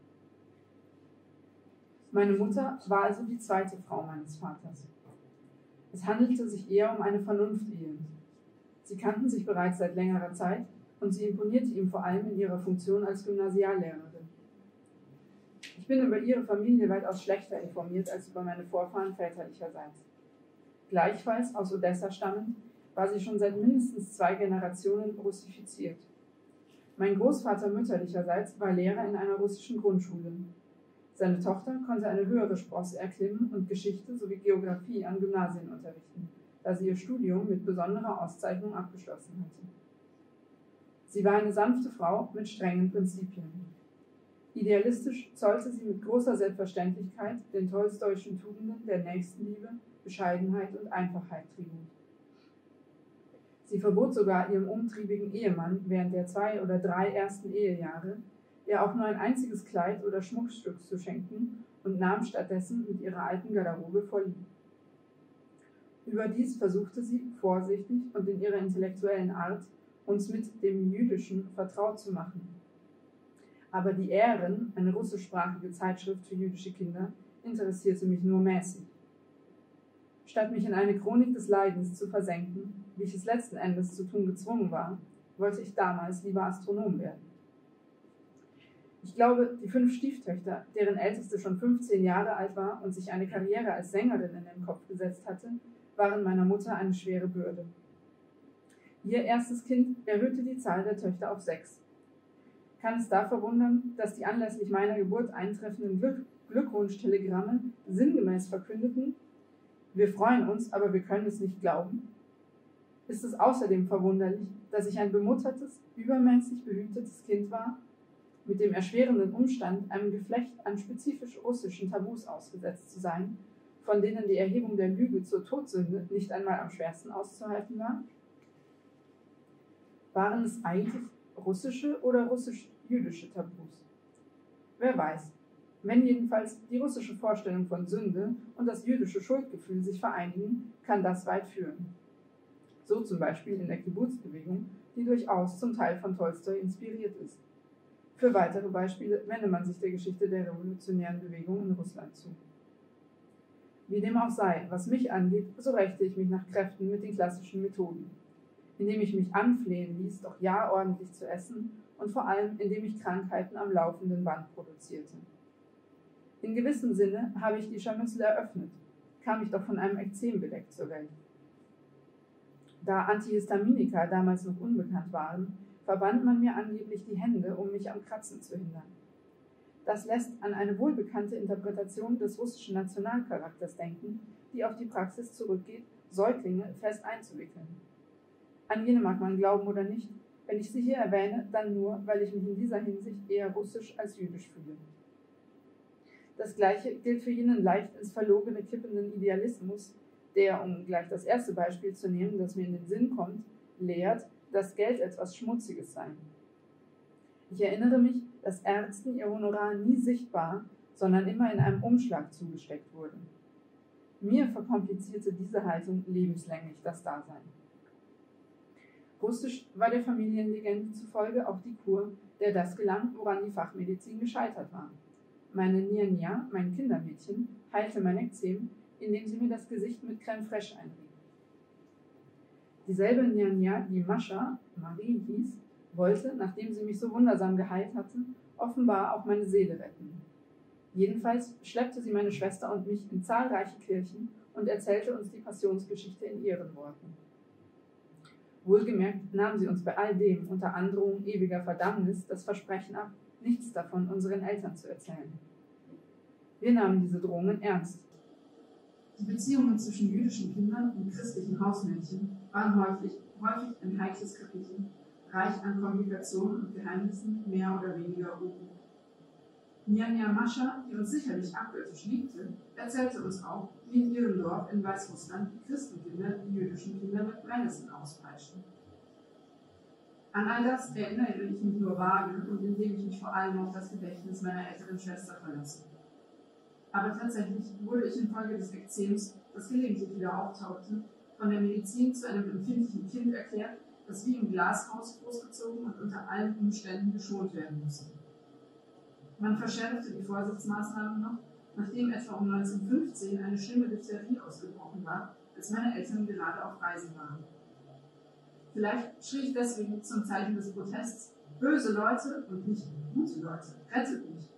Meine Mutter war also die zweite Frau meines Vaters. Es handelte sich eher um eine Vernunftehe. Sie kannten sich bereits seit längerer Zeit und sie imponierte ihm vor allem in ihrer Funktion als Gymnasiallehrerin. Ich bin über ihre Familie weitaus schlechter informiert als über meine Vorfahren väterlicherseits. Gleichfalls aus Odessa stammend, war sie schon seit mindestens zwei Generationen russifiziert. Mein Großvater mütterlicherseits war Lehrer in einer russischen Grundschule. Seine Tochter konnte eine höhere Sprosse erklimmen und Geschichte sowie Geographie an Gymnasien unterrichten, da sie ihr Studium mit besonderer Auszeichnung abgeschlossen hatte. Sie war eine sanfte Frau mit strengen Prinzipien. Idealistisch zollte sie mit großer Selbstverständlichkeit den tolstoischen Tugenden der Nächstenliebe, Bescheidenheit und Einfachheit Tribut. Sie verbot sogar ihrem umtriebigen Ehemann während der zwei oder drei ersten Ehejahre, ihr auch nur ein einziges Kleid oder Schmuckstück zu schenken und nahm stattdessen mit ihrer alten Garderobe vorlieb. Überdies versuchte sie, vorsichtig und in ihrer intellektuellen Art, uns mit dem Jüdischen vertraut zu machen. Aber die Ähren, eine russischsprachige Zeitschrift für jüdische Kinder, interessierte mich nur mäßig. Statt mich in eine Chronik des Leidens zu versenken, wie ich es letzten Endes zu tun gezwungen war, wollte ich damals lieber Astronom werden. Ich glaube, die fünf Stieftöchter, deren älteste schon fünfzehn Jahre alt war und sich eine Karriere als Sängerin in den Kopf gesetzt hatte, waren meiner Mutter eine schwere Bürde. Ihr erstes Kind erhöhte die Zahl der Töchter auf sechs. Kann es da verwundern, dass die anlässlich meiner Geburt eintreffenden Glück Glückwunschtelegramme sinngemäß verkündeten: Wir freuen uns, aber wir können es nicht glauben? Ist es außerdem verwunderlich, dass ich ein bemuttertes, übermäßig behütetes Kind war, mit dem erschwerenden Umstand, einem Geflecht an spezifisch russischen Tabus ausgesetzt zu sein, von denen die Erhebung der Lüge zur Todsünde nicht einmal am schwersten auszuhalten war? Waren es eigentlich russische oder russisch-jüdische Tabus? Wer weiß. Wenn jedenfalls die russische Vorstellung von Sünde und das jüdische Schuldgefühl sich vereinigen, kann das weit führen. So zum Beispiel in der Kibbuz-Bewegung, die durchaus zum Teil von Tolstoi inspiriert ist. Für weitere Beispiele wende man sich der Geschichte der revolutionären Bewegung in Russland zu. Wie dem auch sei, was mich angeht, so rächte ich mich nach Kräften mit den klassischen Methoden, indem ich mich anflehen ließ, doch ja ordentlich zu essen und vor allem, indem ich Krankheiten am laufenden Band produzierte. In gewissem Sinne habe ich die Scharmützel eröffnet, kam ich doch von einem Ekzem bedeckt zur Welt. Da Antihistaminika damals noch unbekannt waren, verband man mir angeblich die Hände, um mich am Kratzen zu hindern. Das lässt an eine wohlbekannte Interpretation des russischen Nationalcharakters denken, die auf die Praxis zurückgeht, Säuglinge fest einzuwickeln. An jene mag man glauben oder nicht, wenn ich sie hier erwähne, dann nur, weil ich mich in dieser Hinsicht eher russisch als jüdisch fühle. Das Gleiche gilt für jenen leicht ins Verlogene kippenden Idealismus, der, um gleich das erste Beispiel zu nehmen, das mir in den Sinn kommt, lehrt, dass Geld etwas Schmutziges sei. Ich erinnere mich, dass Ärzten ihr Honorar nie sichtbar, sondern immer in einem Umschlag zugesteckt wurde. Mir verkomplizierte diese Haltung lebenslänglich das Dasein. Russisch war der Familienlegende zufolge auch die Kur, der das gelang, woran die Fachmedizin gescheitert war. Meine Nia-Nia, mein Kindermädchen, heilte mein Ekzem, indem sie mir das Gesicht mit Crème Fraîche einrieb. Dieselbe Nia-Nia, die Mascha, Marie hieß, wollte, nachdem sie mich so wundersam geheilt hatte, offenbar auch meine Seele retten. Jedenfalls schleppte sie meine Schwester und mich in zahlreiche Kirchen und erzählte uns die Passionsgeschichte in ihren Worten. Wohlgemerkt nahm sie uns bei all dem unter Androhung ewiger Verdammnis das Versprechen ab, nichts davon unseren Eltern zu erzählen. Wir nahmen diese Drohungen ernst. Die Beziehungen zwischen jüdischen Kindern und christlichen Hausmädchen waren häufig, häufig ein heikles Kapitel, reich an Komplikationen und Geheimnissen mehr oder weniger oben. Nia-Nia Mascha, die uns sicherlich abgöttisch liebte, erzählte uns auch, wie in ihrem Dorf in Weißrussland die Christenkinder die jüdischen Kinder mit Brennnesseln auspeitschten. An all das erinnere ich mich nur vage und indem ich mich vor allem auf das Gedächtnis meiner älteren Schwester verlasse. Aber tatsächlich wurde ich infolge des Ekzems, das gelegentlich wieder auftauchte, von der Medizin zu einem empfindlichen Kind erklärt, das wie im Glashaus großgezogen und unter allen Umständen geschont werden musste. Man verschärfte die Vorsichtsmaßnahmen noch, nachdem etwa um neunzehnhundertfünfzehn eine schlimme Diphtherie ausgebrochen war, als meine Eltern gerade auf Reisen waren. Vielleicht schrie ich deswegen zum Zeichen des Protests: Böse Leute und nicht gute Leute, rettet mich!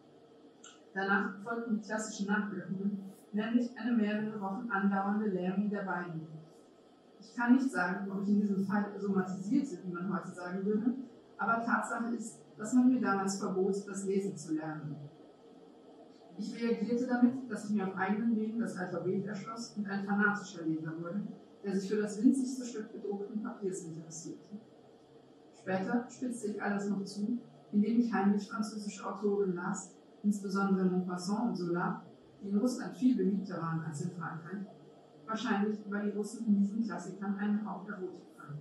Danach folgten die klassischen Nachwirkungen, nämlich eine mehrere Wochen andauernde Lähmung der Beine. Ich kann nicht sagen, ob ich in diesem Fall somatisierte, wie man heute sagen würde, aber Tatsache ist, dass man mir damals verbot, das Lesen zu lernen. Ich reagierte damit, dass ich mir auf eigenen Wegen das Alphabet erschloss und ein fanatischer Leser wurde, der sich für das winzigste Stück gedruckten Papiers interessierte. Später spitzte ich alles noch zu, indem ich heimlich französische Autoren las, insbesondere Maupassant und Zola, die in Russland viel beliebter waren als in Frankreich, wahrscheinlich weil die Russen in diesen Klassikern einen Hauch Erotik fanden.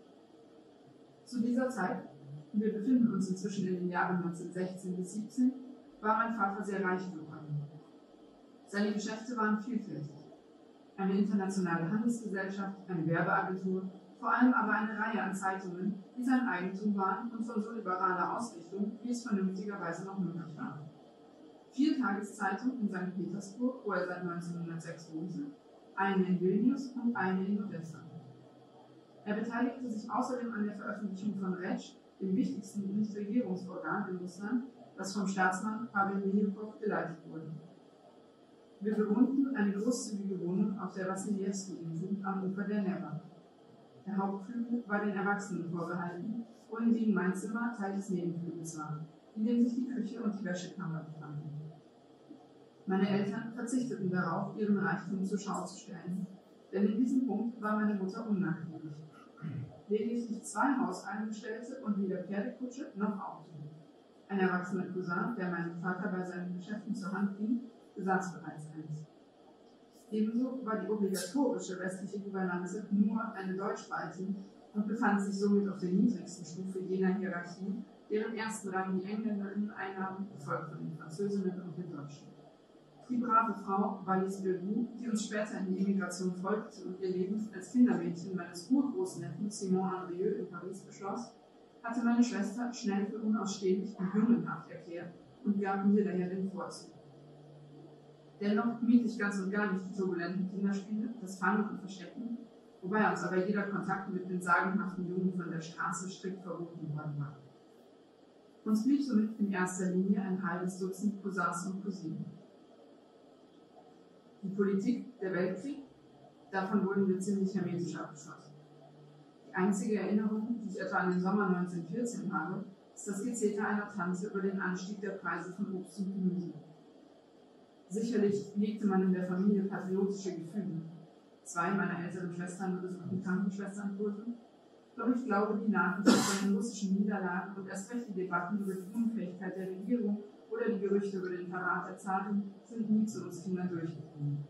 Zu dieser Zeit, wir befinden uns inzwischen in den Jahren neunzehnhundertsechzehn bis siebzehn, war mein Vater sehr reich geworden. Seine Geschäfte waren vielfältig. Eine internationale Handelsgesellschaft, eine Werbeagentur, vor allem aber eine Reihe an Zeitungen, die sein Eigentum waren und von so liberaler Ausrichtung, wie es vernünftigerweise noch möglich war. Vier Tageszeitungen in Sankt Petersburg, wo er seit neunzehnhundertsechs wohnte, eine in Vilnius und eine in Odessa. Er beteiligte sich außerdem an der Veröffentlichung von Retsch, dem wichtigsten Nichtregierungsorgan in Russland, das vom Staatsmann Pavel Miljukow geleitet wurde. Wir bewohnten eine großzügige Wohnung auf der Wassiljewski-Insel am Ufer der Neva. Der Hauptflügel war den Erwachsenen vorbehalten, wohingegen mein Zimmer Teil des Nebenflügels war, in dem sich die Küche und die Wäschekammer befanden. Meine Eltern verzichteten darauf, ihren Reichtum zur Schau zu stellen, denn in diesem Punkt war meine Mutter unnachgiebig. Lediglich zwei Hausangestellte und weder Pferdekutsche noch Auto. Ein erwachsener Cousin, der meinem Vater bei seinen Geschäften zur Hand ging, besaß bereits eins. Ebenso war die obligatorische westliche Gouvernanze nur eine Deutschspalte und befand sich somit auf der niedrigsten Stufe jener Hierarchie, deren ersten Rang die Engländerinnen einnahmen, gefolgt von den Französinnen und den Deutschen. Die brave Frau Wallis Belbou, die uns später in die Emigration folgte und ihr Leben als Kindermädchen meines Urgroßneffen Simon Andrieux in Paris beschloss, hatte meine Schwester schnell für unausstehlich und jungenhaft erklärt und gab mir daher den Vorzug. Dennoch mied ich ganz und gar nicht die turbulenten Kinderspiele, das Fangen und Verstecken, wobei uns aber jeder Kontakt mit den sagenhaften Jungen von der Straße strikt verboten worden war. Uns blieb somit in erster Linie ein halbes Dutzend Cousins und Cousinen. Die Politik, der Weltkrieg, davon wurden wir ziemlich hermetisch abgeschlossen. Die einzige Erinnerung, die ich etwa an den Sommer neunzehnhundertvierzehn habe, ist das Gezeter einer Tante über den Anstieg der Preise von Obst und Gemüse. Sicherlich hegte man in der Familie patriotische Gefühle. Zwei meiner älteren Schwestern besuchten Krankenschwesternkurse, doch ich glaube, die Nachrichten von den russischen Niederlagen und erst recht die Debatten über die Unfähigkeit der Regierung oder die Gerüchte über den Verrat der Zahlung sind nie zu uns Kindern durchgedrungen.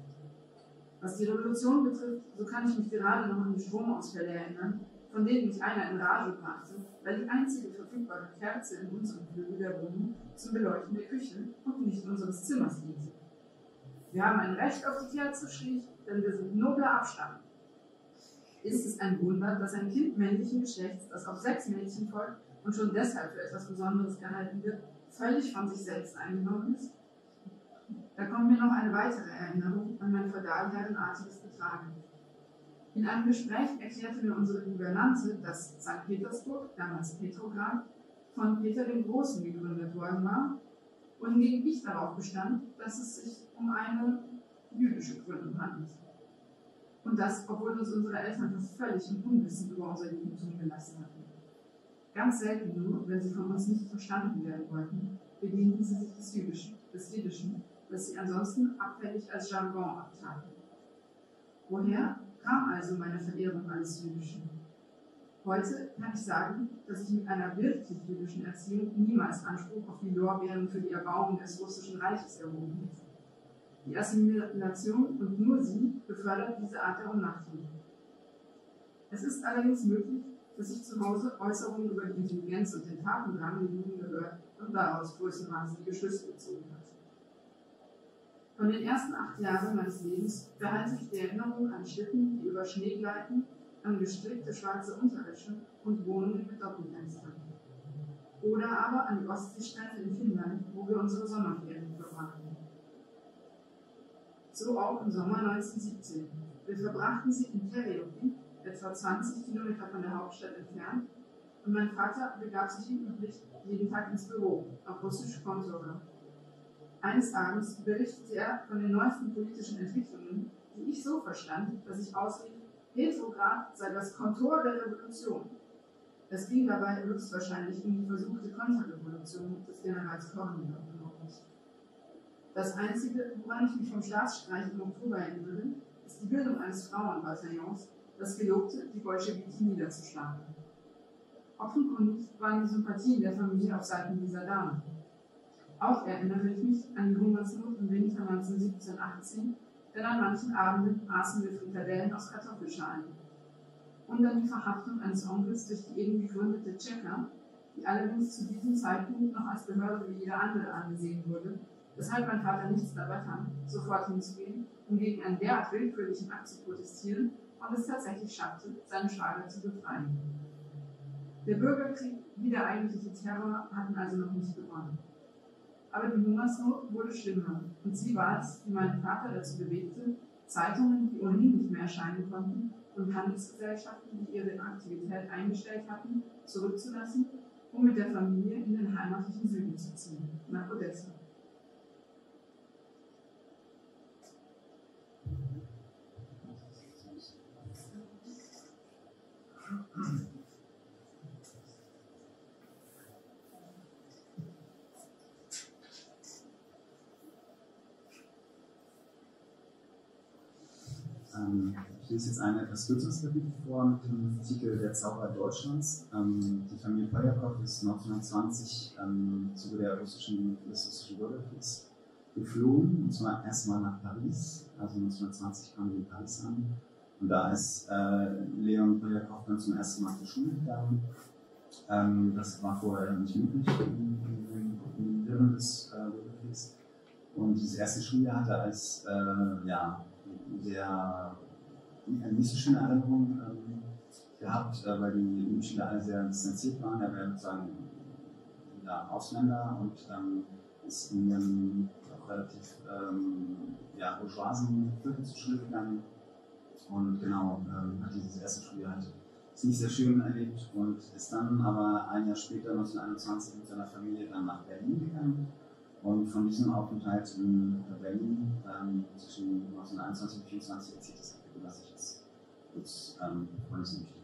Was die Revolution betrifft, so kann ich mich gerade noch an die Stromausfälle erinnern, von denen mich einer in Rage brachte, weil die einzige verfügbare Kerze in unserem Flügel der Wohnung zum Beleuchten der Küche und nicht unseres Zimmers diente. Wir haben ein Recht auf die Kerze, schrie ich, denn wir sind nobler Abstammung. Ist es ein Wunder, dass ein Kind männlichen Geschlechts, das auf sechs Mädchen folgt und schon deshalb für etwas Besonderes gehalten wird, völlig von sich selbst eingenommen ist? Da kommt mir noch eine weitere Erinnerung an mein feudalherrenartiges Betragen. In einem Gespräch erklärte mir unsere Gouvernante, dass Sankt Petersburg, damals Petrograd, von Peter dem Großen gegründet worden war, wohingegen ich darauf bestand, dass es sich um eine jüdische Gründung handelt. Und das, obwohl uns unsere Eltern fast völlig im Unwissen über unser Judentum gelassen hatten. Ganz selten nur, wenn sie von uns nicht verstanden werden wollten, bedienten sie sich des Jüdischen, des Jiddischen, das sie ansonsten abfällig als Jargon abtaten. Woher kam also meine Verehrung alles Jüdischen? Heute kann ich sagen, dass ich mit einer wirklich jüdischen Erziehung niemals Anspruch auf die Lorbeeren für die Erbauung des russischen Reiches erhoben hätte. Die Assimilation und nur sie befördert diese Art der Umnachtung. Es ist allerdings möglich, dass ich zu Hause Äußerungen über die Intelligenz und den Tatendrang der Juden gehört und daraus größenwahnsinnige Schlüsse gezogen hat. Von den ersten acht Jahren meines Lebens behalte ich die Erinnerung an Schlitten, die über Schnee gleiten, an gestrickte schwarze Unterwäsche und Wohnungen mit Doppelfenstern. Oder aber an die Ostseestrände in Finnland, wo wir unsere Sommerferien verbrachten. So auch im Sommer neunzehnhundertsiebzehn. Wir verbrachten sie in Terjoki, etwa zwanzig Kilometer von der Hauptstadt entfernt, und mein Vater begab sich wie üblich jeden Tag ins Büro, auf Russisch Kontora. Eines Abends berichtete er von den neuesten politischen Entwicklungen, die ich so verstand, dass ich ausrief, Petrograd sei das Kontor der Revolution. Es ging dabei höchstwahrscheinlich um die versuchte Konterrevolution des Generals Kornilov. Das Einzige, woran ich mich vom Staatsstreich im Oktober erinnere, ist die Bildung eines Frauenbataillons, das gelobte, die Bolschewiki niederzuschlagen. Offenkundig waren die Sympathien der Familie auf Seiten dieser Dame. Auch erinnere ich mich an die Hungersnot im Winter neunzehnhundertsiebzehn achtzehn, denn an manchen Abenden aßen wir Frikadellen aus Kartoffelschalen. Und an die Verhaftung eines Onkels durch die eben gegründete Tscheka, die allerdings zu diesem Zeitpunkt noch als Behörde wie jeder andere angesehen wurde, weshalb mein Vater nichts dabei fand, sofort hinzugehen, um gegen einen derart willkürlichen Akt zu protestieren und es tatsächlich schaffte, seinen Schwager zu befreien. Der Bürgerkrieg wie der eigentliche Terror hatten also noch nicht begonnen. Aber die Hungersnot wurde schlimmer und sie war es, die meinen Vater dazu bewegte, Zeitungen, die ohnehin nicht mehr erscheinen konnten, und Handelsgesellschaften, die ihre Aktivität eingestellt hatten, zurückzulassen, um mit der Familie in den heimatlichen Süden zu ziehen, nach Odessa. Ich lese jetzt ein etwas kürzeres Kapitel vor mit dem Titel Der Zauberer Deutschlands. Ähm, die Familie Poljakow ist neunzehnhundertzwanzig ähm, im Zuge der russischen, des russischen Bürgerkriegs geflohen, und zwar erstmal nach Paris. Also neunzehnhundertzwanzig kamen wir in Paris an. Und da ist äh, Leon Poljakow dann zum ersten Mal zur Schule gegangen. Ähm, das war vorher nicht möglich im Wirren des äh, Bürgerkriegs. Und dieses erste Schuljahr hatte als äh, ja, sehr eine nicht so schöne Erinnerung ähm, gehabt, äh, weil die Jugendschüler alle sehr distanziert waren. Er wäre sozusagen ja, Ausländer und ähm, ist in einem auch relativ ähm, ja, bourgeoisen Viertel zur Schule gegangen. Und genau, ähm, hat dieses erste Schuljahr halt ist nicht sehr schön erlebt und ist dann aber ein Jahr später, neunzehnhunderteinundzwanzig, mit seiner Familie dann nach Berlin gegangen. Und von diesem Aufenthalt in Berlin ähm, zwischen neunzehnhunderteinundzwanzig und vierundzwanzig erzählt das Kapitel, was ich jetzt kurz ähm, vorlesen möchte.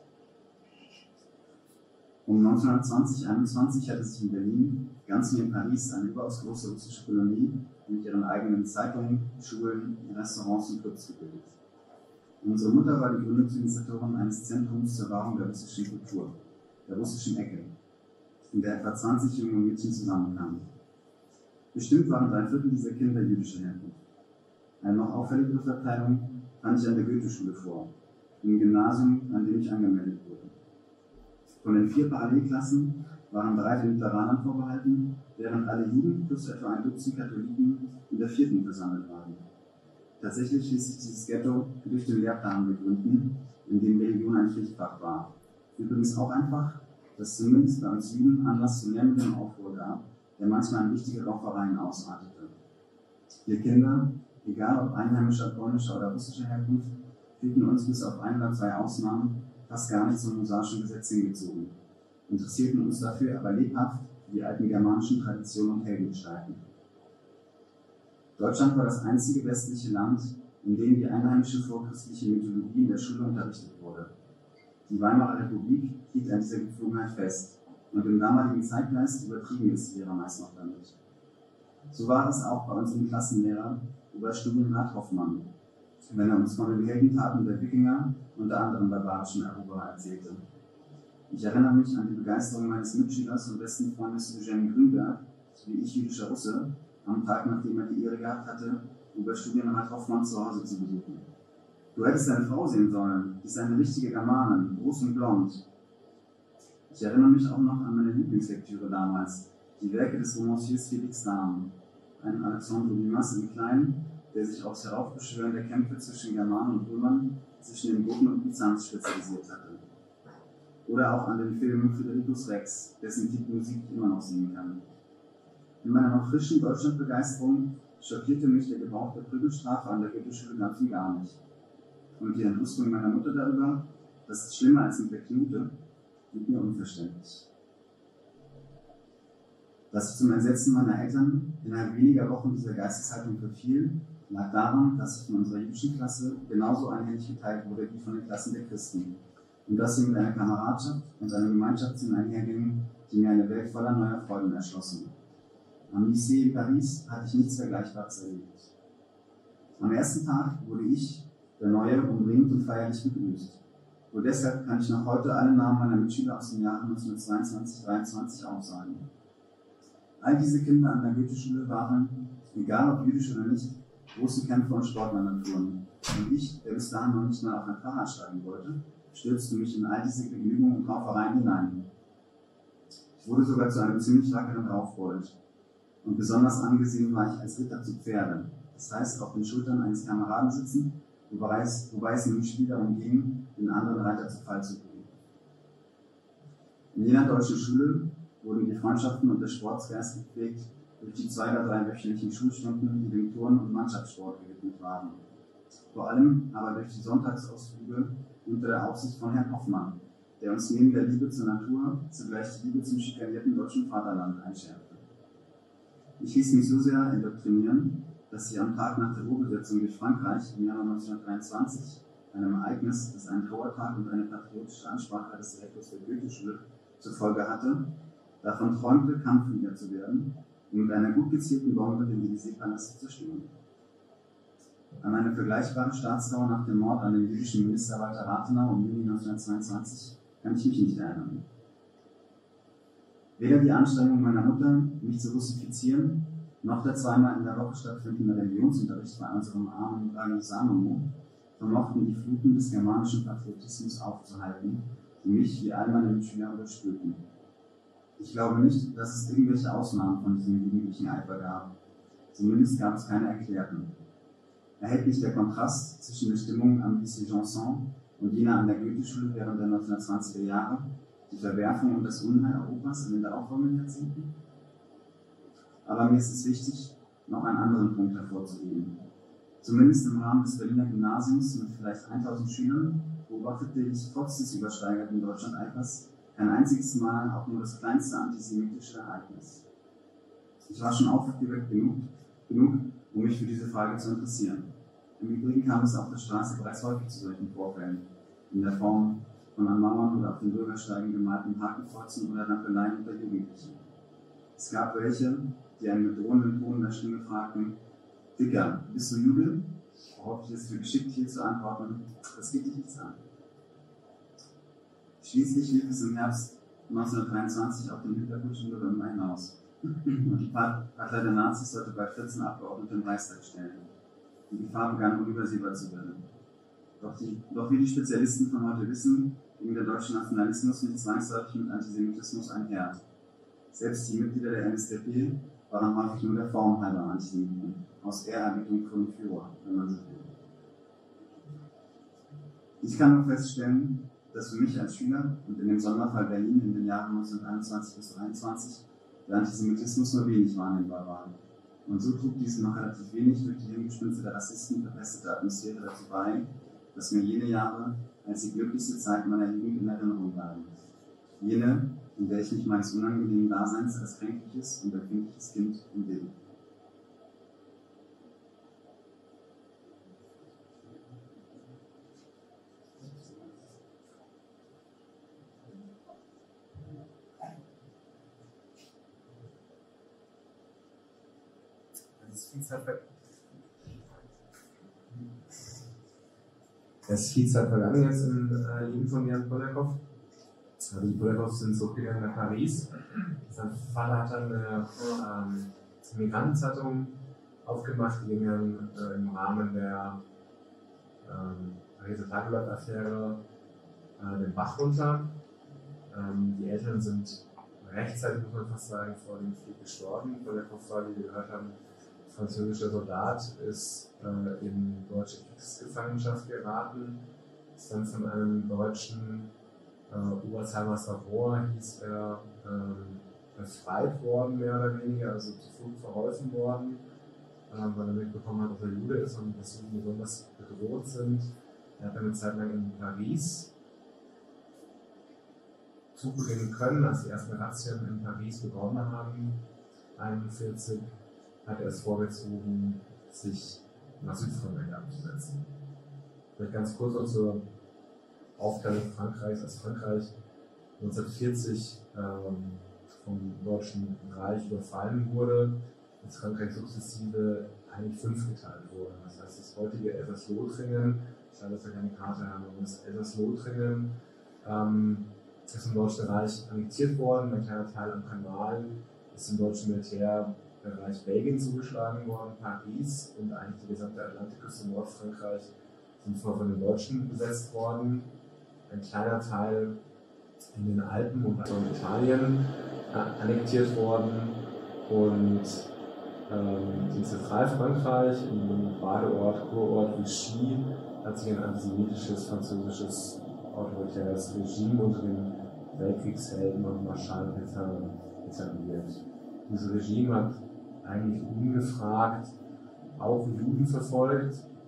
Um neunzehnhundertzwanzig einundzwanzig hatte sich in Berlin, ganz wie in Paris, eine überaus große russische Kolonie mit ihren eigenen Zeitungen, Schulen, Restaurants und Clubs gebildet. Unsere Mutter war die Gründungsinitiatorin eines Zentrums zur Wahrung der russischen Kultur, der russischen Ecke, in der etwa zwanzig junge Mädchen zusammenkamen. Bestimmt waren drei Viertel dieser Kinder jüdischer Herkunft. Eine noch auffälligere Verteilung fand ich an der Goethe-Schule vor, im Gymnasium, an dem ich angemeldet wurde. Von den vier Parallelklassen waren drei den Lutheranern vorbehalten, während alle Juden plus etwa ein Dutzend Katholiken in der vierten versammelt waren. Tatsächlich ließ sich dieses Ghetto durch den Lehrplan begründen, in dem Religion ein Pflichtfach war. Übrigens auch einfach, dass zumindest bei uns Juden Anlass zu lärmendem Aufruhr gab, der manchmal in wichtige Raufereien ausartete. Wir Kinder, egal ob einheimischer, polnischer oder russischer Herkunft, fühlten uns bis auf ein oder zwei Ausnahmen fast gar nicht zum mosaischen Gesetz hingezogen, interessierten uns dafür aber lebhaft für die alten germanischen Traditionen und Heldengestalten. Deutschland war das einzige westliche Land, in dem die einheimische vorchristliche Mythologie in der Schule unterrichtet wurde. Die Weimarer Republik hielt an dieser Gepflogenheit fest, und im damaligen Zeitgeist übertrieben es die Lehrer meist noch damit. So war es auch bei unserem Klassenlehrer Oberstudienrat Hoffmann, wenn er uns von den Heldentaten der Wikinger und der anderen barbarischen Eroberer erzählte. Ich erinnere mich an die Begeisterung meines Mitschülers und besten Freundes Eugène Grünberg, wie ich jüdischer Russe, am Tag, nachdem er die Ehre gehabt hatte, Oberstudienrat Hoffmann zu Hause zu besuchen. Du hättest deine Frau sehen sollen, die ist eine richtige Germanin, groß und blond. Ich erinnere mich auch noch an meine Lieblingslektüre damals, die Werke des Romanciers Félix Lahm, ein Alexandre Dumas im Kleinen, der sich aufs Heraufbeschwören der Kämpfe zwischen Germanen und Römern, zwischen den Goten und Byzanz spezialisiert hatte. Oder auch an den Film Fridericus Rex, dessen Titelmusik ich immer noch singen kann. In meiner noch frischen Deutschlandbegeisterung schockierte mich der Gebrauch der Prügelstrafe an der Goethe-Schule ganz und gar nicht. Und die Entrüstung meiner Mutter darüber, das ist schlimmer als mit der Knute, blieb mir unverständlich. Dass ich zum Entsetzen meiner Eltern innerhalb weniger Wochen dieser Geisteshaltung verfiel, lag daran, dass ich von unserer jüdischen Klasse genauso einhellig geteilt wurde wie von den Klassen der Christen, und dass sie mit einer Kameradschaft und einer Gemeinschaftssinn einhergingen, die mir eine Welt voller neuer Freuden erschlossen. Am Lycée in Paris hatte ich nichts Vergleichbares erlebt. Am ersten Tag wurde ich, der Neue, umringt und feierlich begrüßt. Wohl deshalb kann ich noch heute alle Namen meiner Mitschüler aus den Jahren neunzehnhundertzweiundzwanzig dreiundzwanzig aufsagen. All diese Kinder an der Goethe-Schule waren, egal ob jüdisch oder nicht, große Kämpfer und Sportler-Naturen. Und ich, der bis dahin noch nicht mal auf ein Fahrrad steigen wollte, stürzte mich in all diese Begnügungen und Raufereien hinein. Ich wurde sogar zu einem ziemlich wackeren Raufbold. Und besonders angesehen war ich als Ritter zu Pferde, das heißt auf den Schultern eines Kameraden sitzen, wobei es, wobei es im Spiel darum ging, den anderen Reiter zu Fall zu bringen. In jener deutschen Schule wurden die Freundschaften und der Sportsgeist gepflegt durch die zwei oder drei wöchentlichen Schulstunden, die dem Turn- und Mannschaftssport gewidmet waren. Vor allem aber durch die Sonntagsausflüge unter der Aufsicht von Herrn Hoffmann, der uns neben der Liebe zur Natur zugleich die Liebe zum schikanierten deutschen Vaterland einschärfte. Ich ließ mich so sehr indoktrinieren, dass ich am Tag nach der Urbesetzung durch Frankreich im Jahr neunzehnhundertdreiundzwanzig, einem Ereignis, das einen Trauertag und eine patriotische Ansprache des Direktors der Goetheschule zur Folge hatte, davon träumte, Kampfflieger zu werden und mit einer gut gezielten Bombe den Élysée-Palast zu zerstören. An eine vergleichbare Staatsdauer nach dem Mord an den jüdischen Minister Walter Rathenau im Juni neunzehnhundertzweiundzwanzig kann ich mich nicht erinnern. Weder die Anstrengung meiner Mutter, mich zu russifizieren, noch der zweimal in der Woche stattfindende Religionsunterricht bei unserem armen Daniel Salomo vermochten die Fluten des germanischen Patriotismus aufzuhalten, die mich wie all meine Mitschüler überspülten. Ich glaube nicht, dass es irgendwelche Ausnahmen von diesem jugendlichen Eifer gab. Zumindest gab es keine erklärten. Erhältlich der Kontrast zwischen der Stimmung am Lycée Janson und jener an der Goetheschule während der neunzehnhundertzwanziger Jahre, die Verwerfung und das Unheil Europas in den darauffolgenden Jahrzehnten? Aber mir ist es wichtig, noch einen anderen Punkt hervorzuheben. Zumindest im Rahmen des Berliner Gymnasiums mit vielleicht tausend Schülern beobachtete ich trotz des übersteigerten Deutschland-Eifers kein einziges Mal auch nur das kleinste antisemitische Ereignis. Ich war schon aufgeweckt genug, genug, um mich für diese Frage zu interessieren. Im Übrigen kam es auf der Straße bereits häufig zu solchen Vorfällen, in der Form von an Mauern oder auf den Bürgersteigen gemalten Hakenkreuzen oder Rappeleien unter Jugendlichen. Es gab welche, die einen mit drohenden Ton der Stimme fragten: Dicker, bist du Jude? Worauf ich es für geschickt hier zu antworten: Das geht dich nichts an. Schließlich lief es im Herbst neunzehnhundertdreiundzwanzig auf den Hitlerputsch in November hinaus. Und die Partei der Nazis sollte bei vierzehn Abgeordneten im Reichstag stellen. Die Gefahr begann unübersehbar zu werden. Doch, die, doch wie die Spezialisten von heute wissen, ging der deutsche Nationalismus nicht zwangsläufig mit Antisemitismus einher. Selbst die Mitglieder der N S D A P waren häufig nur der Form halber Antisemiten, aus Ehrerbietung vor dem Führer, wenn man so will. Ich kann nur feststellen, dass für mich als Schüler und in dem Sonderfall Berlin in den Jahren neunzehnhunderteinundzwanzig bis neunzehnhundertdreiundzwanzig der Antisemitismus nur wenig wahrnehmbar war. Und so trug dies noch relativ wenig durch die Hirngespinste der Rassisten verpestete Atmosphäre dazu bei, dass mir jene Jahre als die glücklichste Zeit meiner Jugend in Erinnerung bleiben. Jene, in der ich mich meines unangenehmen Daseins als kränkliches und empfindliches Kind umgebe. Es ist viel Zeit vergangen jetzt im äh, Leben von Jan Poljakow. Also die Poljakows sind zurückgegangen nach Paris. Sein Vater hat dann eine ähm, Migrantenzeitung aufgemacht, die ging dann äh, im Rahmen der ähm, Pariser Tageblatt-Affäre äh, den Bach runter. Ähm, die Eltern sind rechtzeitig, muss man fast sagen, vor dem Krieg gestorben. Poljakow war, wie wir gehört haben, französischer Soldat, ist äh, in deutsche Kriegsgefangenschaft geraten, ist dann von einem deutschen äh, Oberzahmeister Rohr, hieß er, äh, befreit worden, mehr oder weniger, also zu Flucht verholfen worden, äh, weil er mitbekommen hat, dass er Jude ist und dass Juden besonders bedroht sind. Er hat eine Zeit lang in Paris zubringen können, als die ersten Razzien in Paris begonnen haben, einundvierzig, hat er es vorgezogen, sich nach Südfrankreich abzusetzen. Vielleicht ganz kurz noch zur Aufteilung Frankreichs, als Frankreich neunzehnhundertvierzig ähm, vom Deutschen Reich überfallen wurde, ist Frankreich sukzessive eigentlich fünf geteilt wurde. Das heißt, das heutige Elsass-Lothringen, ich sage, dass wir keine Karte haben, aber das Elsass-Lothringen ähm, ist im Deutschen Reich annektiert worden, ein kleiner Teil am Kanal ist im deutschen Militär Bereich Belgien zugeschlagen worden, Paris und eigentlich die gesamte Atlantikküste Nordfrankreich sind von den Deutschen besetzt worden. Ein kleiner Teil in den Alpen und also in Italien äh, annektiert worden und ähm, in Zentralfrankreich, im Badeort, Kurort Vichy, hat sich ein antisemitisches französisches autoritäres Regime unter dem Weltkriegshelden und Marschall Pétain etabliert. Dieses Regime hat eigentlich ungefragt auch Juden verfolgt,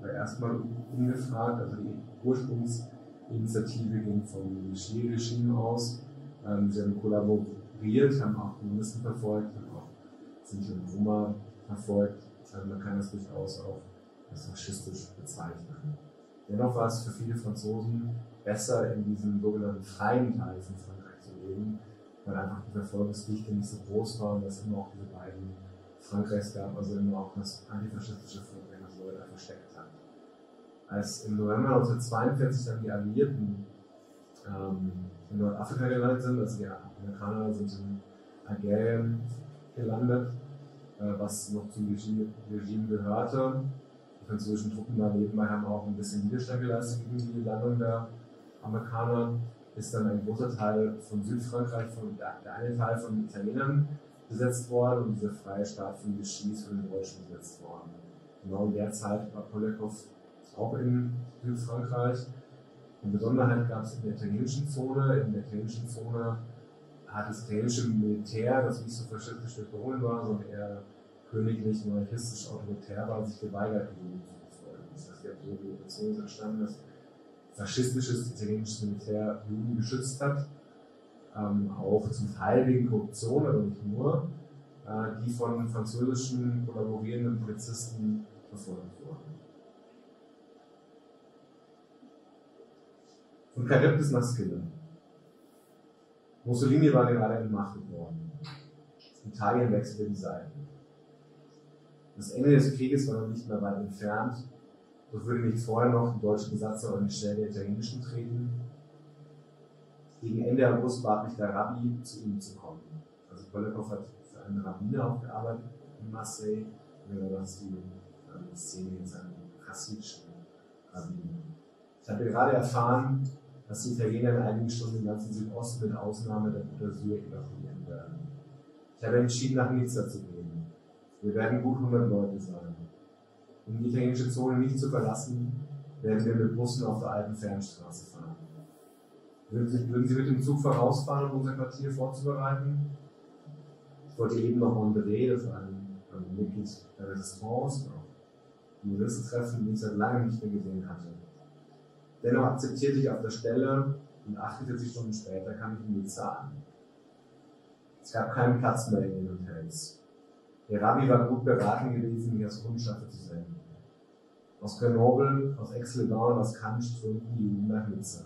aber erstmal ungefragt. Also die Ursprungsinitiative ging vom Vichy-Regime aus. Ähm, sie haben kollaboriert, haben auch Kommunisten verfolgt, haben auch Sinti und Roma verfolgt. Also man kann das durchaus auch als faschistisch bezeichnen. Dennoch war es für viele Franzosen besser, in diesem sogenannten freien Teil von Frankreich zu leben, weil einfach die Verfolgungsdichte nicht so groß war und es immer auch diese beiden Frankreichs gab, also immer auch das antifaschistische Vorgehen, das Leute versteckt hat. Als im November neunzehnhundertzweiundvierzig dann die Alliierten ähm, in Nordafrika gelandet sind, also die Amerikaner sind in Algerien gelandet, äh, was noch zum Regime, Regime gehörte. Die französischen Truppen da nebenbei haben auch ein bisschen Widerstand geleistet gegen die Landung der Amerikaner. Ist dann ein großer Teil von Südfrankreich, von, ja, der eine Teil von Italienern besetzt worden und dieser freie Staat von Vichy von den Deutschen besetzt worden. Genau in der Zeit war Poliakow auch in Südfrankreich. Eine Besonderheit gab es in der italienischen Zone. In der italienischen Zone hat das italienische Militär, das nicht so faschistisch durchgehoben war, sondern eher königlich, monarchistisch, autoritär war, sich geweigert, die Juden zu verfolgen. Das heißt, die Revolution ist entstanden, dass faschistisches italienisches Militär Juden geschützt hat, ähm, auch zum Teil wegen Korruption, aber nicht nur, äh, die von französischen kollaborierenden Polizisten verfolgt wurden. Von Charybdis nach Scylla. Mussolini war gerade entmachtet worden. Italien wechselte die Seiten. Das Ende des Krieges war noch nicht mehr weit entfernt. So würde nicht vorher noch die deutsche Besatzung an die Stelle der italienischen treten. Gegen Ende August bat mich der Rabbi, zu ihm zu kommen. Also Poliakow hat für einen Rabbiner aufgearbeitet in Marseille. Und das ist die, die Szene in seinem chassidischen Rabbiner. Ich habe gerade erfahren, dass die Italiener in einigen Stunden den ganzen Südosten mit Ausnahme der Côte d'Azur evakuieren werden. Ich habe entschieden, nach Nizza zu gehen. Wir werden gut hundert Leute sein. Um die italienische Zone nicht zu verlassen, werden wir mit Bussen auf der alten Fernstraße fahren. Würden Sie, würden Sie mit dem Zug vorausfahren, um unser Quartier vorzubereiten? Ich wollte eben noch André, das war ein, ein Mitglied der Resistance, auch Kommunisten treffen, die ich seit langem nicht mehr gesehen hatte. Dennoch akzeptierte ich auf der Stelle und achtundvierzig Stunden später kam ich in Nizza an. Es gab keinen Platz mehr in den Hotels. Der Rabbi war gut beraten gewesen, mich als Kundschafter zu senden. Aus Grenoble, aus Aix-les-Bains und aus Cannes strömten die Juden nach Nizza.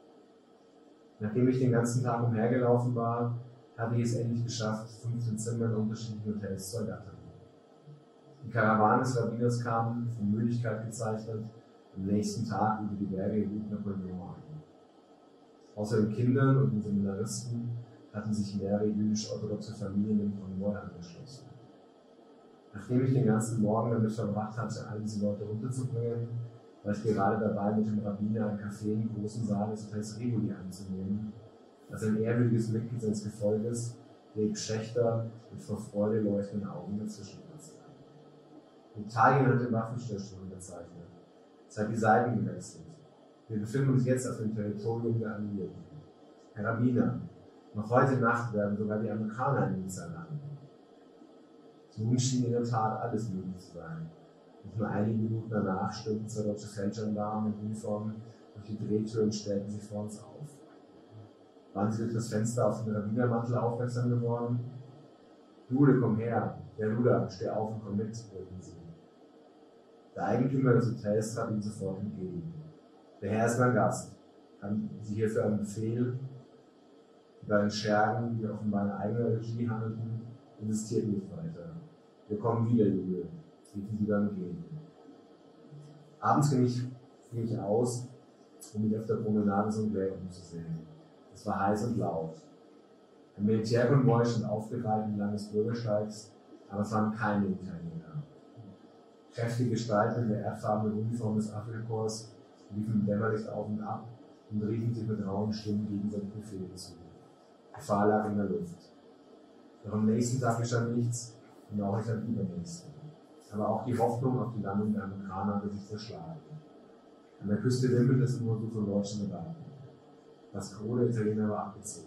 Nachdem ich den ganzen Tag umhergelaufen war, hatte ich es endlich geschafft, fünfzehn Zimmer in unterschiedlichen Hotels zu ergattern. Die Karawane des Rabbiners kam, von Müdigkeit gezeichnet, am nächsten Tag über die Berge Route nach Lyon an. Außer den Kindern und den Seminaristen hatten sich mehrere jüdisch-orthodoxe Familien von Nord angeschlossen. Nachdem ich den ganzen Morgen damit verbracht hatte, all diese Leute runterzubringen, war ich gerade dabei, mit dem Rabbiner ein Café im großen Saal des Hotels Rivoli anzunehmen, als ein ehrwürdiges Mitglied seines Gefolges, Leb Schächter, mit vor Freude leuchtenden Augen dazwischen platzte. Italien hat den Waffenstillstand unterzeichnet. Es hat die Seiten gewechselt. Wir befinden uns jetzt auf dem Territorium der Alliierten. Herr Rabbiner, noch heute Nacht werden sogar die Amerikaner in Nizza landen. Nun schien in der Tat alles möglich zu sein. Und nur einige Minuten danach stürmten zwei deutsche Feldgendarmen in Uniform durch die Drehtür und stellten sich vor uns auf. Waren sie durch das Fenster auf den Rabbinermantel aufmerksam geworden? Jude, komm her! Der Luder, steh auf und komm mit, wollten sie. Der Eigentümer des Hotels trat ihm sofort entgegen. Der Herr ist mein Gast. Haben Sie hierfür einen Befehl? Die beiden Schergen, die offenbar in eigener Regie handelten, insistierten nicht weiter. Wir kommen wieder, Jude, riefen sie beim Gehen. Abends ging ich, ging ich aus, um mich auf der Promenade so umzusehen. Es war heiß und laut. Ein Militärkonvoi stand aufgereiht entlang des Bürgersteigs, aber es waren keine Italiener. Kräftige Gestalten in der erdfarbenen Uniform des Afrikakorps liefen im Dämmerlicht auf und ab und riefen sich mit rauen Stimmen gegenseitig Befehle zu. Gefahr lag in der Luft. Doch am nächsten Tag geschah nichts und auch nicht am übernächsten. Aber auch die Hoffnung auf die Landung der Amerikaner hatte sich zerschlagen. An der Küste wimmelte es nur so von deutschen Soldaten. Das Gros der Italiener war abgezogen.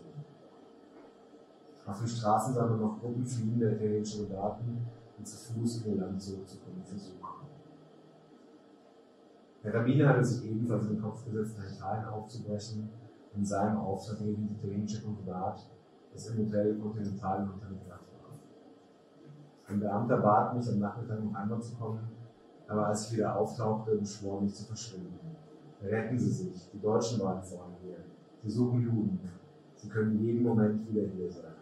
Auf den Straßen sah man noch Gruppen fliehender italienischer Soldaten, die zu Fuß in ihr Land zurückzukommen versuchen. Herr Ramine hatte sich ebenfalls in den Kopf gesetzt, nach Italien aufzubrechen und in seinem Auftrag gegen die italienische Konsulat, das im Hotel Continental untergebracht war. Ein Beamter bat mich, am Nachmittag noch einmal zu kommen, aber als ich wieder auftauchte, beschwor mich zu verschwinden. Retten Sie sich, die Deutschen waren vorne hier. Sie suchen Juden. Sie können jeden Moment wieder hier sein.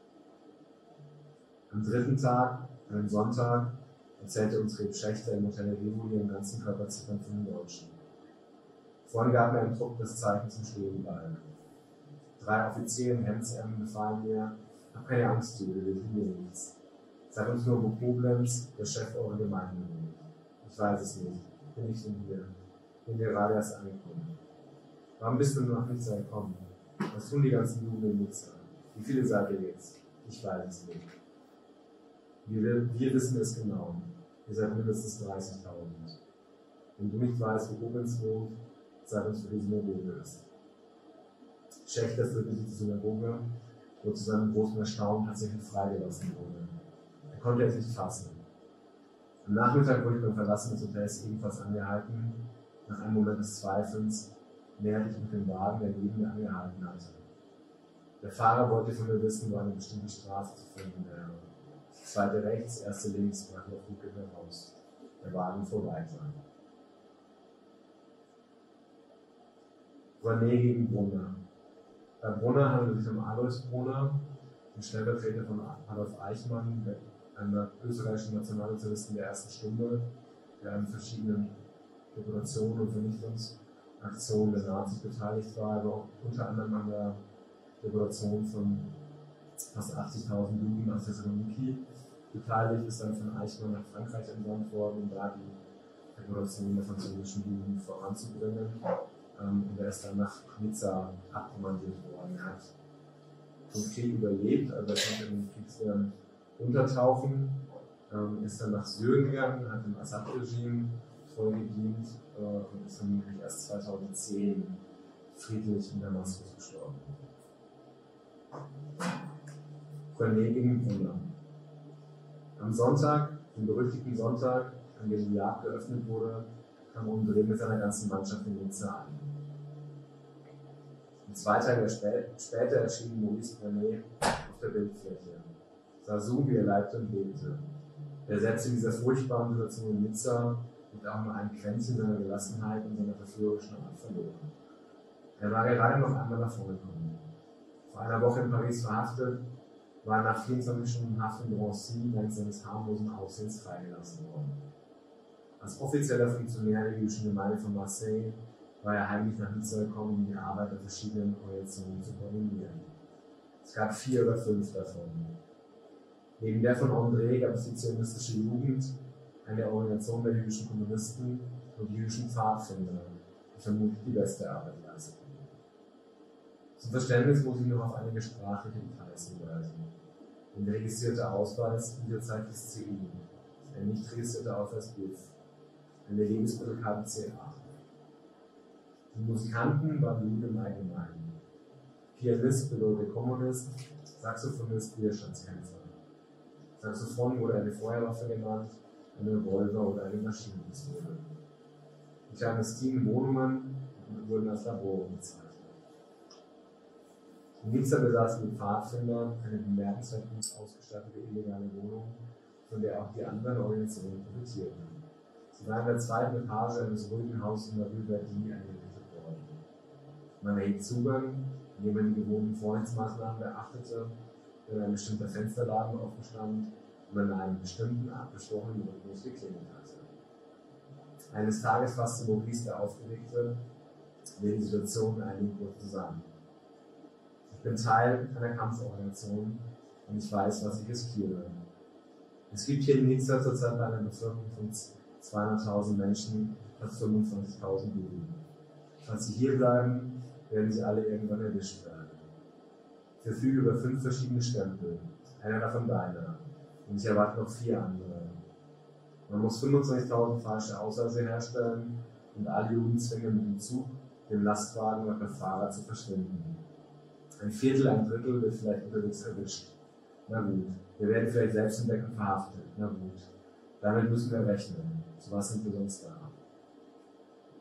Am dritten Tag, an einem Sonntag, erzählte uns Reb Schächter im Hotel Rivoli im ganzen Körper zittern von den Deutschen. Vorhin gab mir ein Trupp das Zeichen zum Stehenbleiben. Drei Offiziere in Hemdsärmeln befahlen mir, hab keine Angst, Jude, wir tun dir nichts. Sag uns nur, wo Koblenz, der Chef eurer Gemeinde, wohnt. Ich weiß es nicht. Bin nicht in hier. Bin gerade erst angekommen. Warum bist du noch nicht gekommen? Was tun die ganzen Juden in Nizza? Wie viele seid ihr jetzt? Ich weiß es nicht. Wir, wir wissen es genau. Ihr seid mindestens dreißigtausend. Wenn du nicht weißt, wo Koblenz wohnt, sag uns, wo die Synagoge ist. Schächter führte sie zur Synagoge, wo zu seinem großen Erstaunen tatsächlich freigelassen wurde. Er konnte es nicht fassen. Am Nachmittag wurde ich beim Verlassen des Hotels ebenfalls angehalten. Nach einem Moment des Zweifelns näherte ich mit dem Wagen, der neben mir angehalten hatte. Der Fahrer wollte von mir wissen, wo eine bestimmte Straße zu finden wäre. Die zweite rechts, erste links, brach auf Luke heraus. Der Wagen fuhr weiter. René gegen Brunner. Bei Brunner handelt es sich um Adolf Brunner, den Stellvertreter von Adolf Eichmann, einem österreichischen Nationalsozialisten der ersten Stunde, der an verschiedenen Deportationen und Vernichtungsaktionen der Nazis beteiligt war, aber unter anderem an der Deportation von fast achtzigtausend Juden aus Thessaloniki. Beteiligt ist dann von Eichmann nach Frankreich entsandt worden, um da die Deportation der französischen Juden voranzubringen. Ähm, und er ist dann nach Nizza abkommandiert worden. Er hat den Krieg überlebt, also er konnte in den Kriegswehren untertauchen, ähm, ist dann nach Syrien gegangen, hat dem Assad-Regime treu gedient äh, und ist dann erst zweitausendzehn friedlich in Damaskus gestorben. René gegen Brunner. Am Sonntag, dem berüchtigten Sonntag, an dem die Jagd geöffnet wurde, kam André mit seiner ganzen Mannschaft in Nizza an. Und zwei Tage später erschien Maurice René auf der Bildfläche. Sah so, wie er leibte und lebte. Er selbst in dieser furchtbaren Situation in Nizza und auch nur ein Quäntchen seiner Gelassenheit und seiner verführerischen Art verloren. Er war gerade noch einmal nach vorne gekommen. Vor einer Woche in Paris verhaftet, war er nach vierundzwanzig Stunden Haft in Drancy während seines harmlosen Aussehens freigelassen worden. Als offizieller Funktionär der jüdischen Gemeinde von Marseille war er heimlich nach Nizza gekommen, um die Arbeit der verschiedenen Organisationen zu koordinieren. Es gab vier oder fünf davon. Neben der von André gab es die Zionistische Jugend, eine Organisation der jüdischen Kommunisten und die jüdischen Pfadfinder, die vermutlich die beste Arbeit leisteten. Zum Verständnis muss ich noch auf einige sprachliche Details hinweisen. Der registrierte Ausweis dieser Zeit ist C I, der nicht registrierte Ausweis B I F, eine Lebensmittelkarte C A. Die Musikanten waren Juden im Allgemeinen. Pianist bedeutet Kommunist, Saxophonist Widerstandskämpfer. Saxophon wurde eine Feuerwaffe genannt, ein Revolver oder eine Maschinenpistole. Die clandestinen Wohnungen wurden als Labore bezeichnet. In Nizza besaßen die Pfadfinder eine bemerkenswert gut ausgestattete illegale Wohnung, von der auch die anderen Organisationen profitierten. Sie war in der zweiten Etage eines ruhigen Hauses in der Rue Verdi eingerichtet worden. Man erhielt Zugang, indem man die gewohnten Vorsichtsmaßnahmen beachtete, wenn ein bestimmter Fensterladen offen stand und an einem bestimmten abgesprochenen Rhythmus geklingelt hatte. Eines Tages fasste Maurice, der Aufgeregte, die Situation in einigen kurz zusammen. Ich bin Teil einer Kampforganisation und ich weiß, was ich riskiere. Es gibt hier in Nizza zurzeit bei einer Bevölkerung von zweihunderttausend Menschen fast fünfundzwanzigtausend Juden. Falls sie hier bleiben, werden sie alle irgendwann erwischt werden. Ich verfüge über fünf verschiedene Stempel, einer davon deiner, und ich erwarte noch vier andere. Man muss fünfundzwanzigtausend falsche Ausweise herstellen und alle Juden zwingen, mit dem Zug, dem Lastwagen oder per Fahrrad zu verschwinden. Ein Viertel, ein Drittel wird vielleicht unterwegs erwischt. Na gut, wir werden vielleicht selbst entdeckt und verhaftet. Na gut, damit müssen wir rechnen. Zu was sind wir sonst da?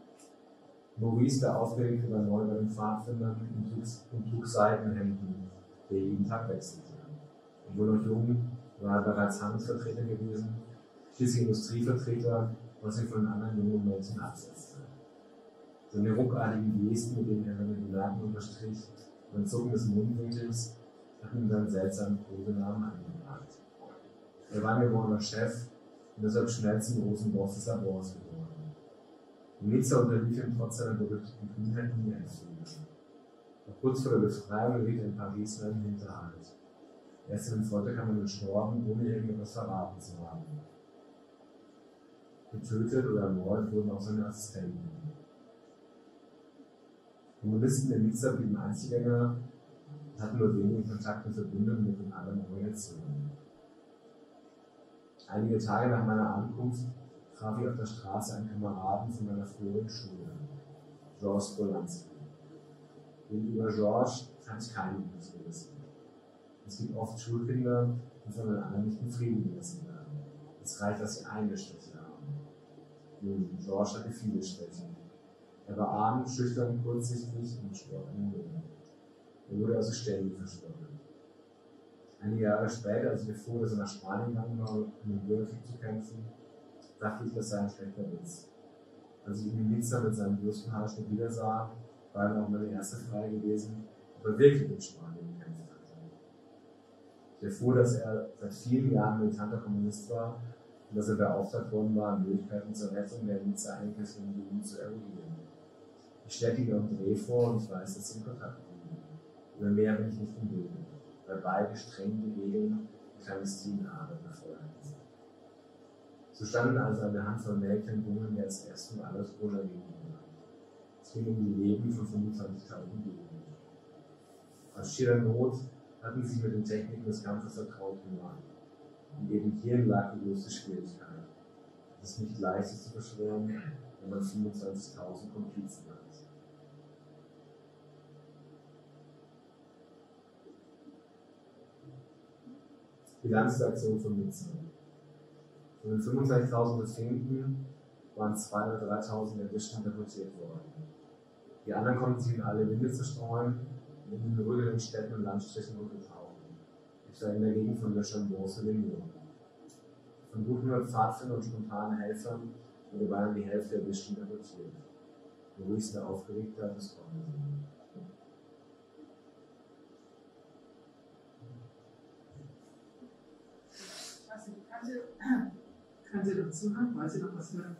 Maurice, der aufgeregt war, neu bei den Pfadfindern und trug Seidenhemden, der jeden Tag wechselte. Obwohl noch jung, war er bereits Handelsvertreter gewesen, schließlich Industrievertreter, was ihn von den anderen jungen Mädchen absetzte. Seine ruckartigen Gesten, mit denen er seine Bemerkungen unterstrich, und ein Zucken des Mundwinkels, hatten ihm seinen seltsamen Kosenamen eingebracht. Er war ein gewordener Chef und deshalb schnell zum großen Boss des Labors geworden. In Nizza unterlief ihm trotz seiner berüchtigten Kühnheit nie ein Fehler. Noch kurz vor der Befreiung geriet er in Paris in einen Hinterhalt. Er ist in den Folterkammern gestorben, ohne irgendetwas verraten zu haben. Getötet oder ermordet wurden auch seine Assistenten. Kommunisten in Nizza blieben Einzelgänger und hatten nur wenige Kontakt und Verbindungen mit den anderen Organisationen. Einige Tage nach meiner Ankunft traf ich auf der Straße einen Kameraden von meiner früheren Schule, Georges Polanski. Gegenüber Georges fand ich kein gutes Gewissen. Es gibt oft Schulkinder, die von den anderen nicht in Frieden gelassen werden. Es reicht, dass sie eine Schwäche haben. Nun, Georges hatte viele Schwächen. Er war arm, schüchtern, kurzsichtig und sport an den Leben. Er wurde also ständig verspottet. Einige Jahre später, als ich erfuhr, dass er nach Spanien gegangen war, um den Bürgerkrieg zu kämpfen, dachte ich, das sei ein schlechter Witz. Als ich ihn in Nizza mit seinem Bürstenhaarschnitt wieder sah, war er auch meine erste Frage gewesen, ob er wirklich in Spanien gekämpft hatte. Ich erfuhr, dass er seit vielen Jahren militanter Kommunist war und dass er beauftragt worden war, Möglichkeiten zur Rettung der in Nizza eingekesselten Juden zu eruieren. Ich stellte ihn André vor und ich weiß, dass sie in Kontakt kommen. Über mehr bin ich nicht im Bilde, weil beide streng die Regeln der Clandestinenarbeit befeuerten. So standen also an der Handvoll Mädchen und Jungen, der als ersten Altersbruder gegenüber. Es ging um die Leben von fünfundzwanzigtausend Juden. Aus schierer Not hatten sie mit den Techniken des Kampfes vertraut gemacht. Und eben hierin lag die größte Schwierigkeit. Es ist nicht leicht, es zu beschwören, wenn man fünfundzwanzigtausend Komplizen hat. Bilanz der Aktion von Nizza. Von den fünfundzwanzigtausend Befängten waren zweitausend oder dreitausend erwischt und deportiert worden. Die anderen konnten sich in alle Winde zerstreuen und in den ruhigeren Städten und Landstrichen untertauchen, etwa in der Gegend von Le Chambon-sur-Lignon. Von gut hundert Pfadfindern und spontanen Helfern wurde beinahe die Hälfte erwischt und deportiert. Maurice, der Aufgeregte, hat es kommen. Kann sie noch zuhören? Wollen Sie noch was hören?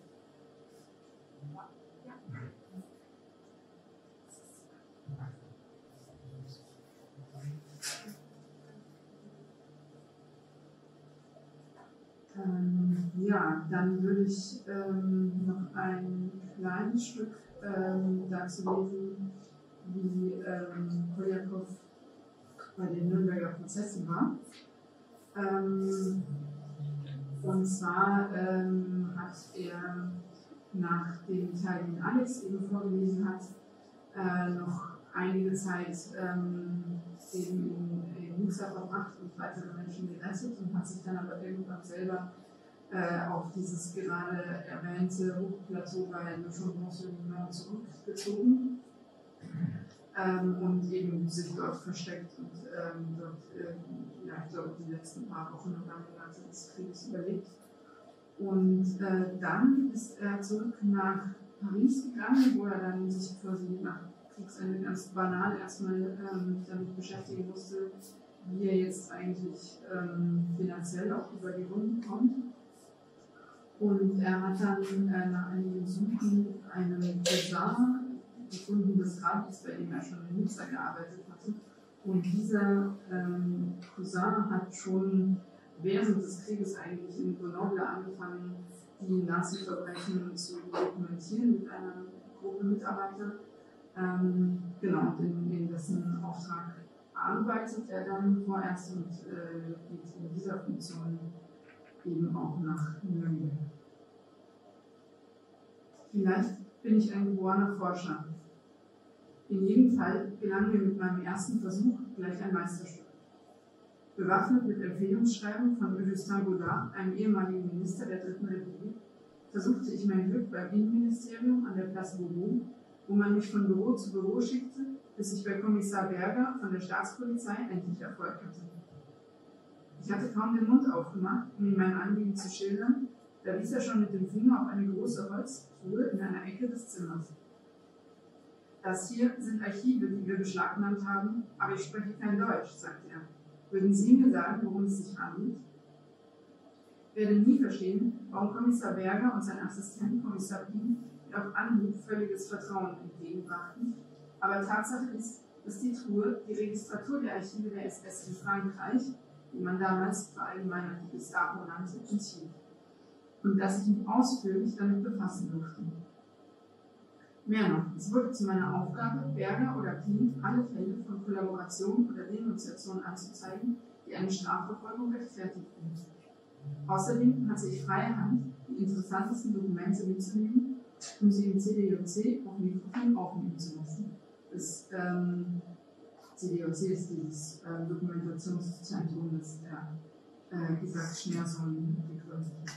Ähm, ja, dann würde ich ähm, noch ein kleines Stück ähm, dazu lesen, wie ähm, Poljakow bei den Nürnberger Prozessen war. Ähm, Und zwar ähm, hat er nach dem Teil, den Alex eben vorgelesen hat, äh, noch einige Zeit ähm, eben in, in Nizza verbracht und weitere Menschen gerettet und hat sich dann aber irgendwann selber äh, auf dieses gerade erwähnte Hochplateau bei Le Chambon-sur-Lignon zurückgezogen ähm, und eben sich dort versteckt und ähm, dort äh, ja, ich glaube, die letzten paar Wochen oder Monate des Krieges überlebt. Und äh, dann ist er zurück nach Paris gegangen, wo er dann sich quasi nach Kriegsende ganz banal erstmal ähm, damit beschäftigen musste, wie er jetzt eigentlich ähm, finanziell auch über die Runden kommt. Und er hat dann äh, nach einigem Suchen einen Cousin gefunden des Grabes, bei dem er schon in Nizza gearbeitet hatte. Und dieser ähm, Cousin hat schon während des Krieges eigentlich in Grenoble angefangen, die Nazi-Verbrechen zu dokumentieren mit einer Gruppe Mitarbeiter. Ähm, genau, in, in dessen Auftrag arbeitet er dann vorerst und äh, geht in dieser Funktion eben auch nach Nürnberg. Vielleicht bin ich ein geborener Forscher. In jedem Fall gelang mir mit meinem ersten Versuch gleich ein Meisterstück. Bewaffnet mit Empfehlungsschreiben von Justin Godard, einem ehemaligen Minister der Dritten Republik, versuchte ich mein Glück beim Innenministerium an der Place Beauvau, wo man mich von Büro zu Büro schickte, bis ich bei Kommissar Berger von der Staatspolizei endlich Erfolg hatte. Ich hatte kaum den Mund aufgemacht, um ihm mein Anliegen zu schildern, da wies er schon mit dem Finger auf eine große Holztruhe in einer Ecke des Zimmers. Das hier sind Archive, die wir beschlagnahmt haben, aber ich spreche kein Deutsch, sagte er. Würden Sie mir sagen, worum es sich handelt? Ich werde nie verstehen, warum Kommissar Berger und sein Assistent Kommissar Pien mir auf Anhieb völliges Vertrauen entgegenbrachten, aber Tatsache ist, dass die Truhe die Registratur der Archive der S S in Frankreich, die man damals verallgemeinert die Gestapo nannte, enthielt, und dass ich mich ausführlich damit befassen durfte. Mehr noch, es wurde zu meiner Aufgabe, Berger oder Pien alle Fälle von Kollaboration oder Denunziation anzuzeigen, die eine Strafverfolgung rechtfertigten. Außerdem hatte ich freie Hand, die interessantesten Dokumente mitzunehmen, um sie im C D J C auf Mikrofon aufnehmen zu lassen. Das ähm, C D J C ist dieses äh, Dokumentationszentrum, das der äh, Isaac Schneersohn gegründet hat.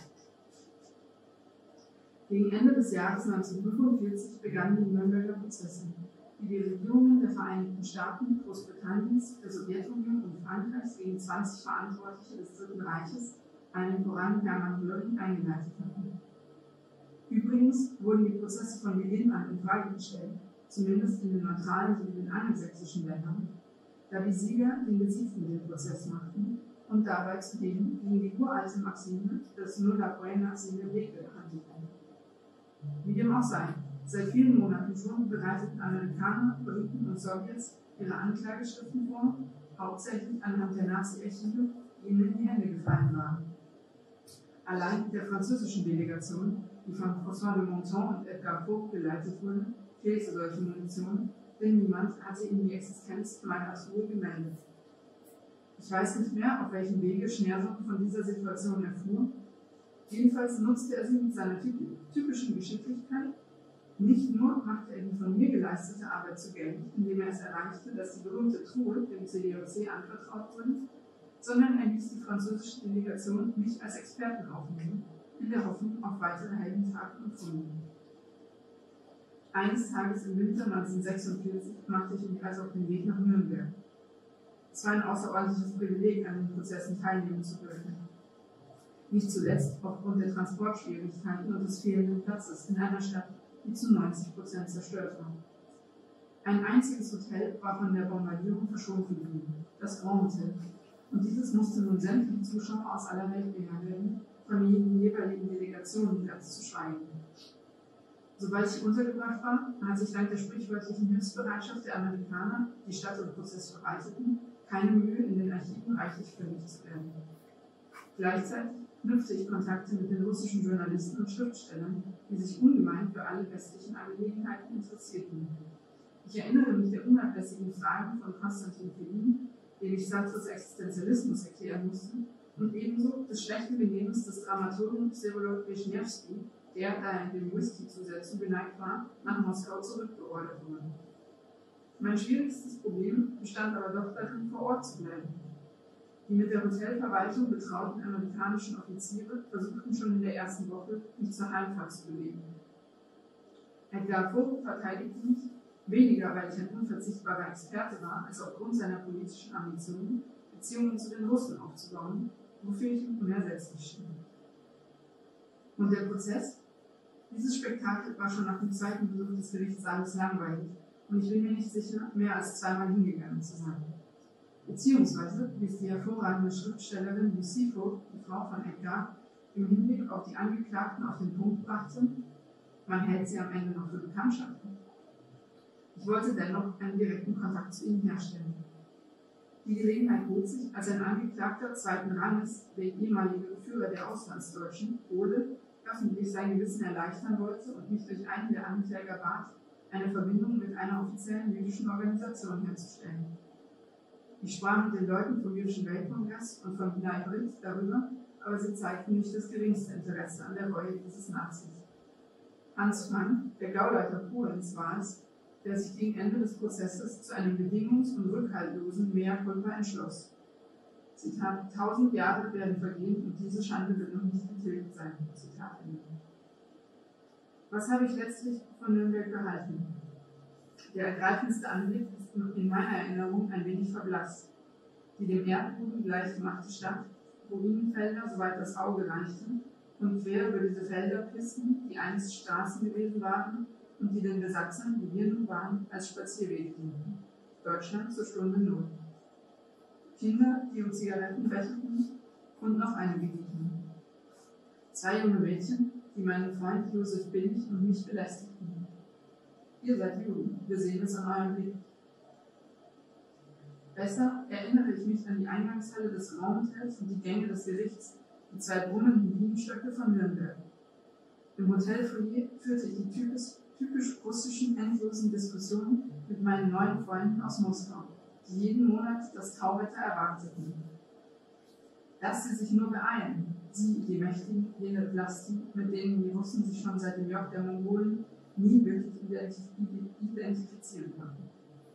Gegen Ende des Jahres neunzehnhundertfünfundvierzig begannen die Nürnberger Prozesse, die die Regierungen der Vereinigten Staaten, Großbritanniens, der Sowjetunion und Frankreichs gegen zwanzig Verantwortliche des Dritten Reiches, allen voran Hermann Göring, eingeleitet hatten. Übrigens wurden die Prozesse von Beginn an in Frage gestellt, zumindest in den neutralen sowie den angelsächsischen Ländern, da die Sieger den Besiegten den Prozess machten und dabei zudem gegen die uralte Maxime des Nulla Poena sine lege handelten. Wie dem auch sei, seit vielen Monaten schon bereiteten Amerikaner, Briten und Sowjets ihre Anklageschriften vor, hauptsächlich anhand der Nazi-Archive, die ihnen in die Hände gefallen waren. Allein der französischen Delegation, die von François de Monton und Edgar Vogt geleitet wurde, fehlte solche Munition, denn niemand hatte ihnen die Existenz meiner Truhe gemeldet. Ich weiß nicht mehr, auf welchem Wege Schneersohn von dieser Situation erfuhr. Jedenfalls nutzte er sie mit seiner typischen Geschicklichkeit. Nicht nur machte er die von mir geleistete Arbeit zu Geld, indem er es erreichte, dass die berühmte Truhe dem C D J C anvertraut wurde, sondern er ließ die französische Delegation mich als Experten aufnehmen, in der Hoffnung auf weitere Heldentaten und Funde. Eines Tages im Winter neunzehnhundertsechsundvierzig machte ich mich also auf den Weg nach Nürnberg. Es war ein außerordentliches Privileg, an den Prozessen teilnehmen zu dürfen. Nicht zuletzt aufgrund der Transportschwierigkeiten und des fehlenden Platzes in einer Stadt, die zu neunzig Prozent zerstört war. Ein einziges Hotel war von der Bombardierung verschont geblieben, das Grand Hotel, und dieses musste nun sämtliche Zuschauer aus aller Welt beherbergen, von den jeweiligen Delegationen Platz zu schweigen. Sobald ich untergebracht war, hat sich dank der sprichwörtlichen Hilfsbereitschaft der Amerikaner, die Stadt und Prozess verbreiteten, keine Mühe, in den Archiven reichlich fündig zu werden. Gleichzeitig knüpfte ich Kontakte mit den russischen Journalisten und Schriftstellern, die sich ungemein für alle westlichen Angelegenheiten interessierten. Ich erinnere mich der unablässigen Fragen von Konstantin Filin, dem ich Sartres Existenzialismus erklären musste, und ebenso des schlechten Benehmens des Dramaturgen Sewolod Wischniewski, der, da er dem Whisky zu sehr zugeneigt war, nach Moskau zurückbeordert wurde. Mein schwierigstes Problem bestand aber doch darin, vor Ort zu bleiben. Die mit der Hotelverwaltung betrauten amerikanischen Offiziere versuchten schon in der ersten Woche, mich zur Heimfahrt zu bewegen. Edgar Vogt verteidigte mich, weniger weil ich ein unverzichtbarer Experte war, als aufgrund seiner politischen Ambitionen, Beziehungen zu den Russen aufzubauen, wofür ich ihm unersetzlich schien. Und der Prozess? Dieses Spektakel war schon nach dem zweiten Besuch des Gerichtssaales langweilig, und ich bin mir nicht sicher, mehr als zweimal hingegangen zu sein. Beziehungsweise, wie es die hervorragende Schriftstellerin Lucie Vogt, die Frau von Edgar, im Hinblick auf die Angeklagten auf den Punkt brachte, man hält sie am Ende noch für Bekanntschaften. Ich wollte dennoch einen direkten Kontakt zu ihnen herstellen. Die Gelegenheit bot sich, als ein Angeklagter zweiten Ranges, der ehemalige Führer der Auslandsdeutschen, Bode, öffentlich sein Gewissen erleichtern wollte und mich durch einen der Ankläger bat, eine Verbindung mit einer offiziellen jüdischen Organisation herzustellen. Ich sprach mit den Leuten vom Jüdischen Weltkongress und von Bnei Brit darüber, aber sie zeigten nicht das geringste Interesse an der Reue dieses Nazis. Hans Frank, der Gauleiter Polens, war es, der sich gegen Ende des Prozesses zu einem bedingungs- und rückhaltlosen Mea culpa entschloss. Zitat, tausend Jahre werden vergehen und diese Schande wird noch nicht getilgt sein. Zitat Ende. Was habe ich letztlich von Nürnberg gehalten? Der ergreifendste Anblick ist in meiner Erinnerung ein wenig verblasst. Die dem Erdboden gleichgemachte Stadt, Ruinenfelder, soweit das Auge reichte, und quer über diese Felderpisten, die einst Straßen gewesen waren und die den Besatzern, die wir nun waren, als Spazierweg dienten. Deutschland zur Stunde Null. Kinder, die um Zigaretten bettelten, und noch eine Begegnung. Zwei junge Mädchen, die meinen Freund Josef Billig und mich belästigten. Ihr seid Juden, wir sehen es an eurem Blick. Besser erinnere ich mich an die Eingangshalle des Raumhotels und die Gänge des Gerichts, die zwei brummenden Bienenstöcke von Nürnberg. Im Hotelfoyer führte ich die typisch, typisch russischen, endlosen Diskussionen mit meinen neuen Freunden aus Moskau, die jeden Monat das Tauwetter erwarteten. Dass sie sich nur beeilen, sie, die Mächtigen, jene Plasti, mit denen die Russen sich schon seit dem Joch der Mongolen nie wirklich identifizieren konnten.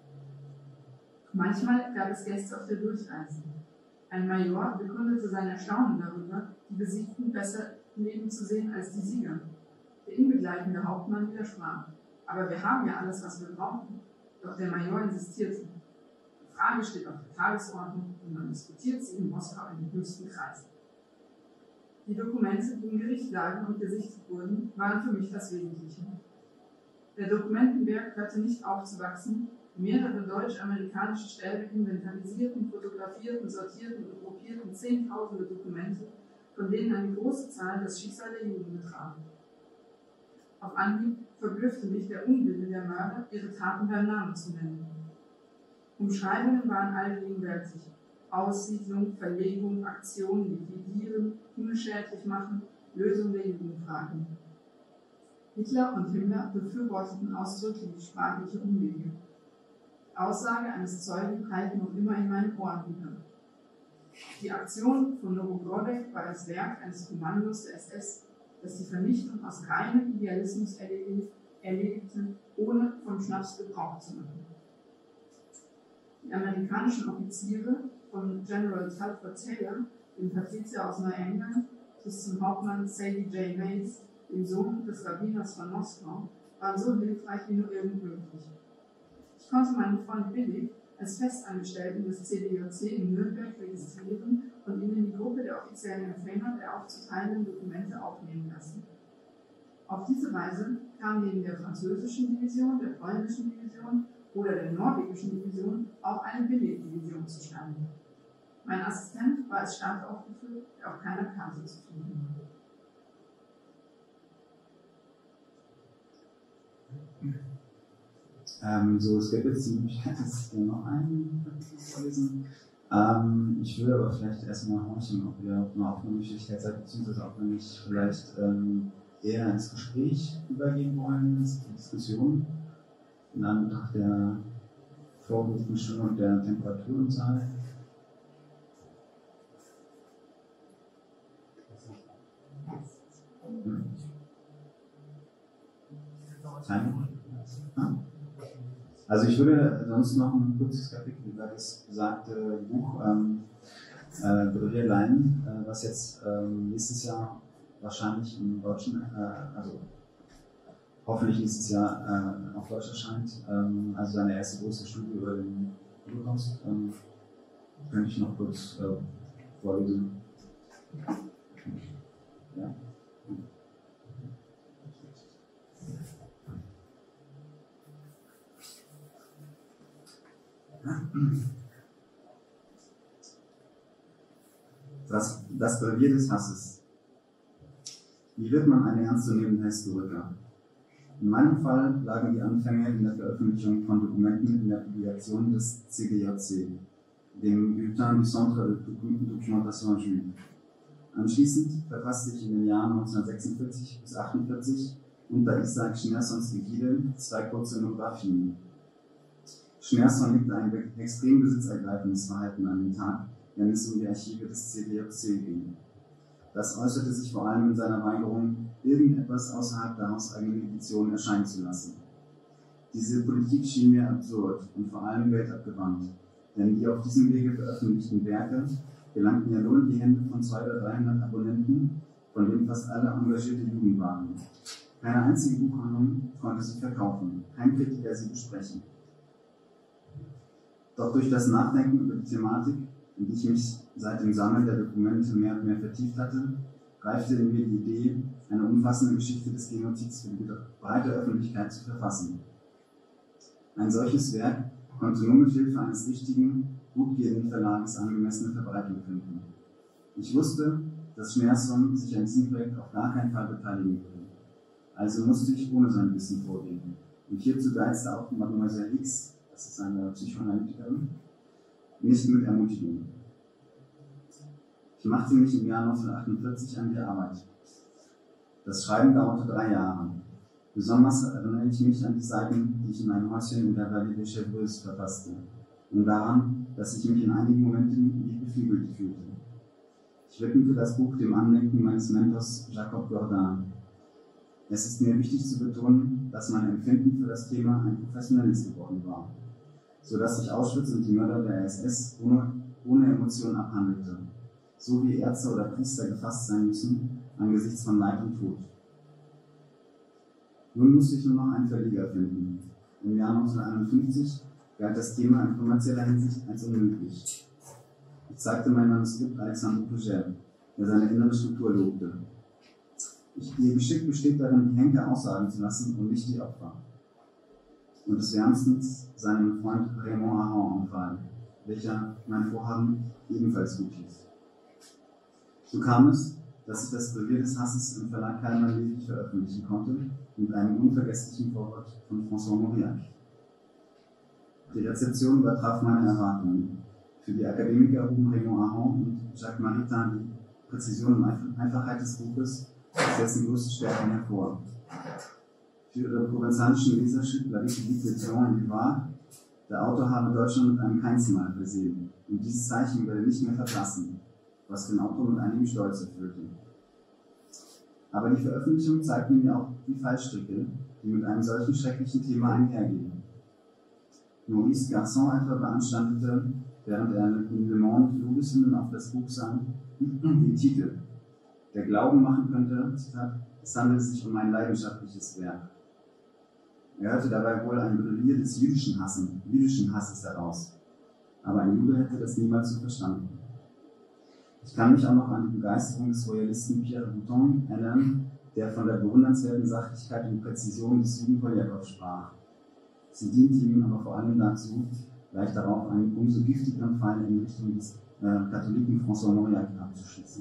Manchmal gab es Gäste auf der Durchreise. Ein Major bekundete sein Erstaunen darüber, die Besiegten besser leben zu sehen als die Sieger. Der ihn begleitende Hauptmann widersprach. Aber wir haben ja alles, was wir brauchen. Doch der Major insistierte. Die Frage steht auf der Tagesordnung und man diskutiert sie in Moskau in den höchsten Kreisen. Die Dokumente, die im Gericht lagen und gesichtet wurden, waren für mich das Wesentliche. Der Dokumentenberg hörte nicht auf zu wachsen. Mehrere deutsch-amerikanische Stäbe inventarisierten, fotografierten, sortierten und gruppierten zehntausende Dokumente, von denen eine große Zahl das Schicksal der Juden betraf. Auf Anhieb verblüffte mich der Unwille der Mörder, ihre Taten beim Namen zu nennen. Umschreibungen waren allgegenwärtig. Aussiedlung, Verlegung, Aktion, Liquidieren, unschädlich machen, Lösung der Judenfragen. Hitler und Himmler befürworteten ausdrücklich sprachliche Umwege. Die Aussage eines Zeugen hallt noch immer in meinen Ohren wieder. Die Aktion von Novogrodek war das Werk eines Kommandos der S S, das die Vernichtung aus reinem Idealismus erledigte, ohne vom Schnaps Gebrauch zu machen. Die amerikanischen Offiziere, von General Talbot Taylor, dem Patrizier aus Neuengland, bis zum Hauptmann Sadie J. Mays, dem Sohn des Rabbiners von Moskau, waren so hilfreich wie nur irgend möglich. Ich konnte meinen Freund Billig als Festangestellten des C D J C in Nürnberg registrieren und ihn in die Gruppe der offiziellen Empfänger der aufzuteilenden Dokumente aufnehmen lassen. Auf diese Weise kam neben der französischen Division, der polnischen Division oder der norwegischen Division auch eine Billig-Division zustande. Mein Assistent war als Stand aufgeführt, der auf keiner Karte zu finden war. Ähm, so, es gibt jetzt die Möglichkeit, dass wir noch einen vorlesen. Ähm, ich würde aber vielleicht erstmal horchen, ob ihr auf eine Aufnahmefähigkeit seid, beziehungsweise auch wenn ich vielleicht ähm, eher ins Gespräch übergehen wollen, ins Diskussion, in Anbetracht der vorgerufenen Stunde und der Temperatur im Saal. Hm. Time? Ah. Also ich würde sonst noch ein kurzes Kapitel über das besagte Buch ähm, äh, Brûler Leinen, äh, was jetzt ähm, nächstes Jahr wahrscheinlich im Deutschen, äh, also hoffentlich nächstes Jahr äh, auf Deutsch erscheint, ähm, also seine erste große Studie über den Holocaust, ähm, könnte ich noch kurz äh, vorlesen. Ja. Das, das Brevier des Hasses. Wie wird man einen ernstzunehmenden Historiker? In meinem Fall lagen die Anfänge in der Veröffentlichung von Dokumenten in der Publikation des C G J C, dem Bulletin du Centre de Documentation Juive. Anschließend verfasste ich in den Jahren neunzehnhundertsechsundvierzig bis achtundvierzig unter Isaac Schneersons Ägide zwei kurze Monographien. Schneerson legte ein extrem besitzergreifendes Verhalten an den Tag, wenn es um die Archive des C G J C ging. Das äußerte sich vor allem in seiner Weigerung, irgendetwas außerhalb der hauseigenen Edition erscheinen zu lassen. Diese Politik schien mir absurd und vor allem weltabgewandt, denn die auf diesem Wege veröffentlichten Werke gelangten ja nur in die Hände von zweihundert oder dreihundert Abonnenten, von denen fast alle engagierte Juden waren. Keine einzige Buchhandlung konnte sie verkaufen, kein Kritiker sie besprechen. Doch durch das Nachdenken über die Thematik, in die ich mich seit dem Sammeln der Dokumente mehr und mehr vertieft hatte, reifte in mir die Idee, eine umfassende Geschichte des Genozids für die breite Öffentlichkeit zu verfassen. Ein solches Werk konnte nur mit Hilfe eines richtigen, gut gehenden Verlages angemessene Verbreitung finden. Ich wusste, dass Schneerson sich an diesem Projekt auf gar keinen Fall beteiligen würde. Also musste ich ohne sein Wissen vorgehen. Und hierzu geizte auch Mademoiselle X, das ist eine Psychoanalytikerin, nicht mit Ermutigung. Ich machte mich im Jahr neunzehnhundertachtundvierzig an die Arbeit. Das Schreiben dauerte drei Jahre. Besonders erinnere ich mich an die Seiten, die ich in einem Häuschen in der Vallée des Chevreuse verfasste, und daran, dass ich mich in einigen Momenten wie beflügelt fühlte. Ich widmete das Buch dem Andenken meines Mentors Jacob Gordin. Es ist mir wichtig zu betonen, dass mein Empfinden für das Thema ein professionelles geworden war, sodass ich Auschwitz und die Mörder der S S ohne, ohne Emotionen abhandelte, so wie Ärzte oder Priester gefasst sein müssen angesichts von Leid und Tod. Nun musste ich nur noch einen Verleger finden. Im Jahr neunzehnhunderteinundfünfzig galt das Thema in kommerzieller Hinsicht als unmöglich. Ich zeigte mein Manuskript Alexandre Pugel, der seine innere Struktur lobte. Ich, ihr Geschick besteht darin, die Henker aussagen zu lassen und nicht die Opfer. Und es wärmstens seinem Freund Raymond Aron empfahl, welcher mein Vorhaben ebenfalls gut hieß. So kam es, dass ich das Brevier des Hasses im Verlag Kallmann Levy veröffentlichen konnte, mit einem unvergesslichen Vorwort von François Mauriac. Die Rezeption übertraf meine Erwartungen. Für die Akademiker hoben Raymond Aron und Jacques Maritain die Präzision und Einfachheit des Buches als dessen größte Stärken hervor. Für ihre provenzalischen Leser schrieb La République de Théon in Loire, der Autor habe Deutschland mit einem Kainsmal versehen, und dieses Zeichen werde nicht mehr verblassen, was den Autor mit einigem Stolz erfüllte. Aber die Veröffentlichung zeigte mir auch die Fallstricke, die mit einem solchen schrecklichen Thema einhergehen. Maurice Garçon etwa beanstandete, während er in Le Monde Lobeshymnen auf das Buch sang, den Titel, der Glauben machen könnte, Zitat, es handelt sich um ein leidenschaftliches Werk. Er hörte dabei wohl ein Brillier des jüdischen, Hassen, jüdischen Hasses heraus, aber ein Jude hätte das niemals so verstanden. Ich kann mich auch noch an die Begeisterung des Royalisten Pierre Bouton erinnern, der von der bewundernswerten Sachlichkeit und Präzision des Juden Poljakow sprach. Sie diente ihm aber vor allem dazu, gleich darauf einen umso giftigeren Pfeil in Richtung des äh, Katholiken François Mauriac abzuschießen.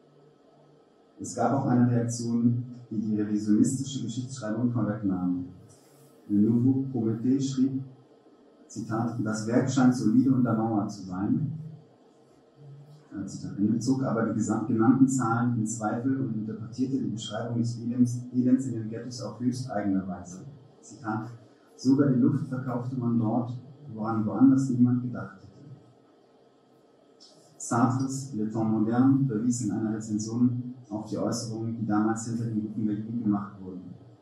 Es gab auch eine Reaktion, die die revisionistische Geschichtsschreibung vorwegnahm. Le Nouveau Prométhée schrieb, Zitat, das Werk scheint solide untermauert zu sein, äh, Zitat Ende, zog aber die gesamt genannten Zahlen in Zweifel und interpretierte die Beschreibung des Elends, Elends in den Ghettos auf höchst eigene Weise. Zitat, sogar die Luft verkaufte man dort, woran woanders niemand gedacht hätte. Sartres Le Temps Moderne verwies in einer Rezension auf die Äußerungen, die damals hinter den guten Berlin gemacht wurden.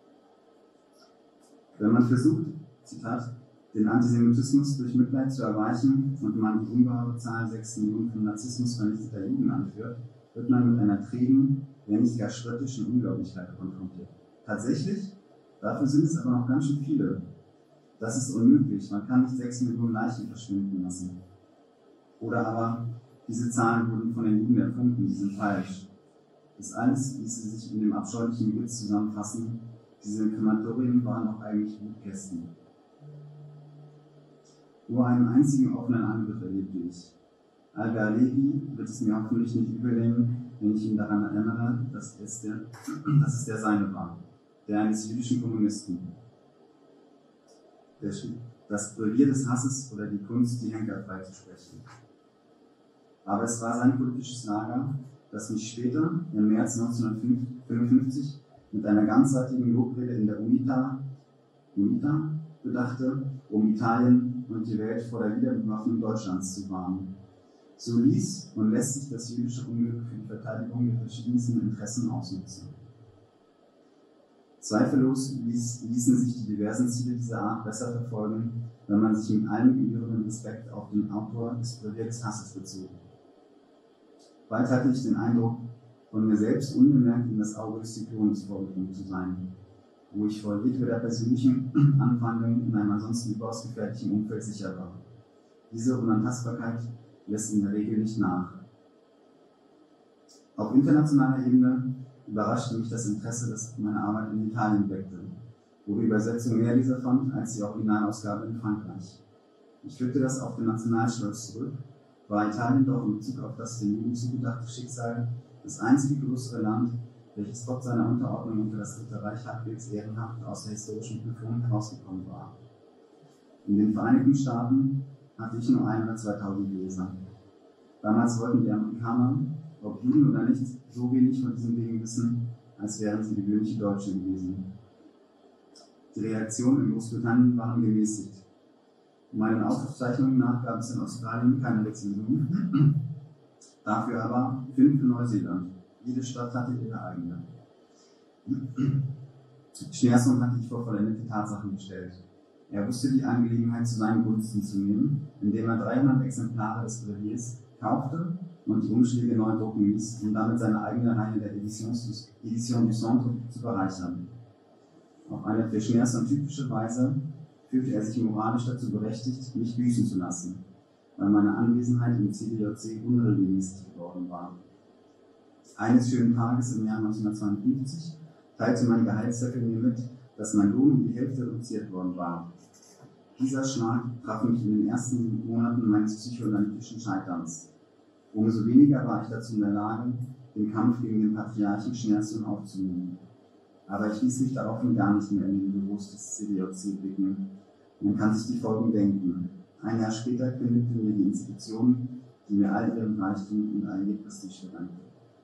Wenn man versucht, Zitat, den Antisemitismus durch Mitleid zu erweichen und man die ungeheure Zahl sechs Millionen von Narzissmus vernichteter Juden anführt, wird man mit einer trägen, wenn nicht gar spöttischen Unglaublichkeit konfrontiert. Tatsächlich, dafür sind es aber noch ganz schön viele. Das ist unmöglich, man kann nicht sechs Millionen Leichen verschwinden lassen. Oder aber, diese Zahlen wurden von den Juden erfunden, die sind falsch. Das alles ließe sich in dem abscheulichen Witz zusammenfassen, diese Krematorien waren auch eigentlich Blutkästen. Nur einen einzigen offenen Angriff erlebte ich. Albert Levy wird es mir hoffentlich nicht übernehmen, wenn ich ihn daran erinnere, dass es der, dass es der seine war, der eines jüdischen Kommunisten. Der schrieb, das Brevier des Hasses oder die Kunst, die Henker freizusprechen. Aber es war sein politisches Lager, das mich später, im März neunzehnhundertfünfundfünfzig, mit einer ganzseitigen Lobrede in der UNITA, UNITA bedachte, um Italien und die Welt vor der Wiederbewaffnung Deutschlands zu warnen. So ließ und lässt sich das jüdische Unglück für die Verteidigung der verschiedensten Interessen ausnutzen. Zweifellos ließ, ließen sich die diversen Ziele dieser Art besser verfolgen, wenn man sich mit allem gebührenden Respekt auf den Autor des Brevier des Hasses bezog. Bald hatte ich den Eindruck, von mir selbst unbemerkt in das Auge des Zyklons vorgedrungen zu sein. wo ich vor jedweder persönlichen Anwandlung in einem ansonsten überaus gefährlichen Umfeld sicher war. Diese Unantastbarkeit lässt in der Regel nicht nach. Auf internationaler Ebene überraschte mich das Interesse, das meine Arbeit in Italien weckte, wo die Übersetzung mehr Leser fand als die Originalausgabe in Frankreich. Ich führte das auf den Nationalstolz zurück, war Italien doch in Bezug auf das den Juden zugedachte Schicksal das einzige größere Land, welches trotz seiner Unterordnung unter das Dritte Reich halbwegs ehrenhaft aus der historischen Prüfung herausgekommen war. In den Vereinigten Staaten hatte ich nur ein oder zweitausend Leser. Damals wollten die Amerikaner, ob Juden oder nicht, so wenig von diesen Dingen wissen, als wären sie gewöhnliche Deutsche gewesen. Die Reaktionen in Großbritannien waren gemäßigt. Meinen Aufzeichnungen nach gab es in Australien keine Rezension, dafür aber fünf in Neuseeland. Jede Stadt hatte ihre eigene. Schneerson hatte ich vor vollendete Tatsachen gestellt. Er wusste die Angelegenheit zu seinen Gunsten zu nehmen, indem er dreihundert Exemplare des Breviers kaufte und die Umschläge neu drucken ließ, um damit seine eigene Reihe der Edition du Centre zu bereichern. Auf eine für Schneerson typische Weise fühlte er sich moralisch dazu berechtigt, mich büßen zu lassen, weil meine Anwesenheit im C D J C unregelmäßig geworden war. Eines schönen Tages im Jahr neunzehnhundertzweiundfünfzig teilte mein Gehaltszettel mir mit, dass mein Lohn um die Hälfte reduziert worden war. Dieser Schlag traf mich in den ersten Monaten meines psychoanalytischen Scheiterns. Umso weniger war ich dazu in der Lage, den Kampf gegen den Patriarchen Schneerson aufzunehmen. Aber ich ließ mich daraufhin gar nicht mehr in den Büros des C D J C blicken. Man kann sich die Folgen denken. Ein Jahr später kündigte mir die Institution, die mir all ihren Reichtum und all ihr Prestige verdankte.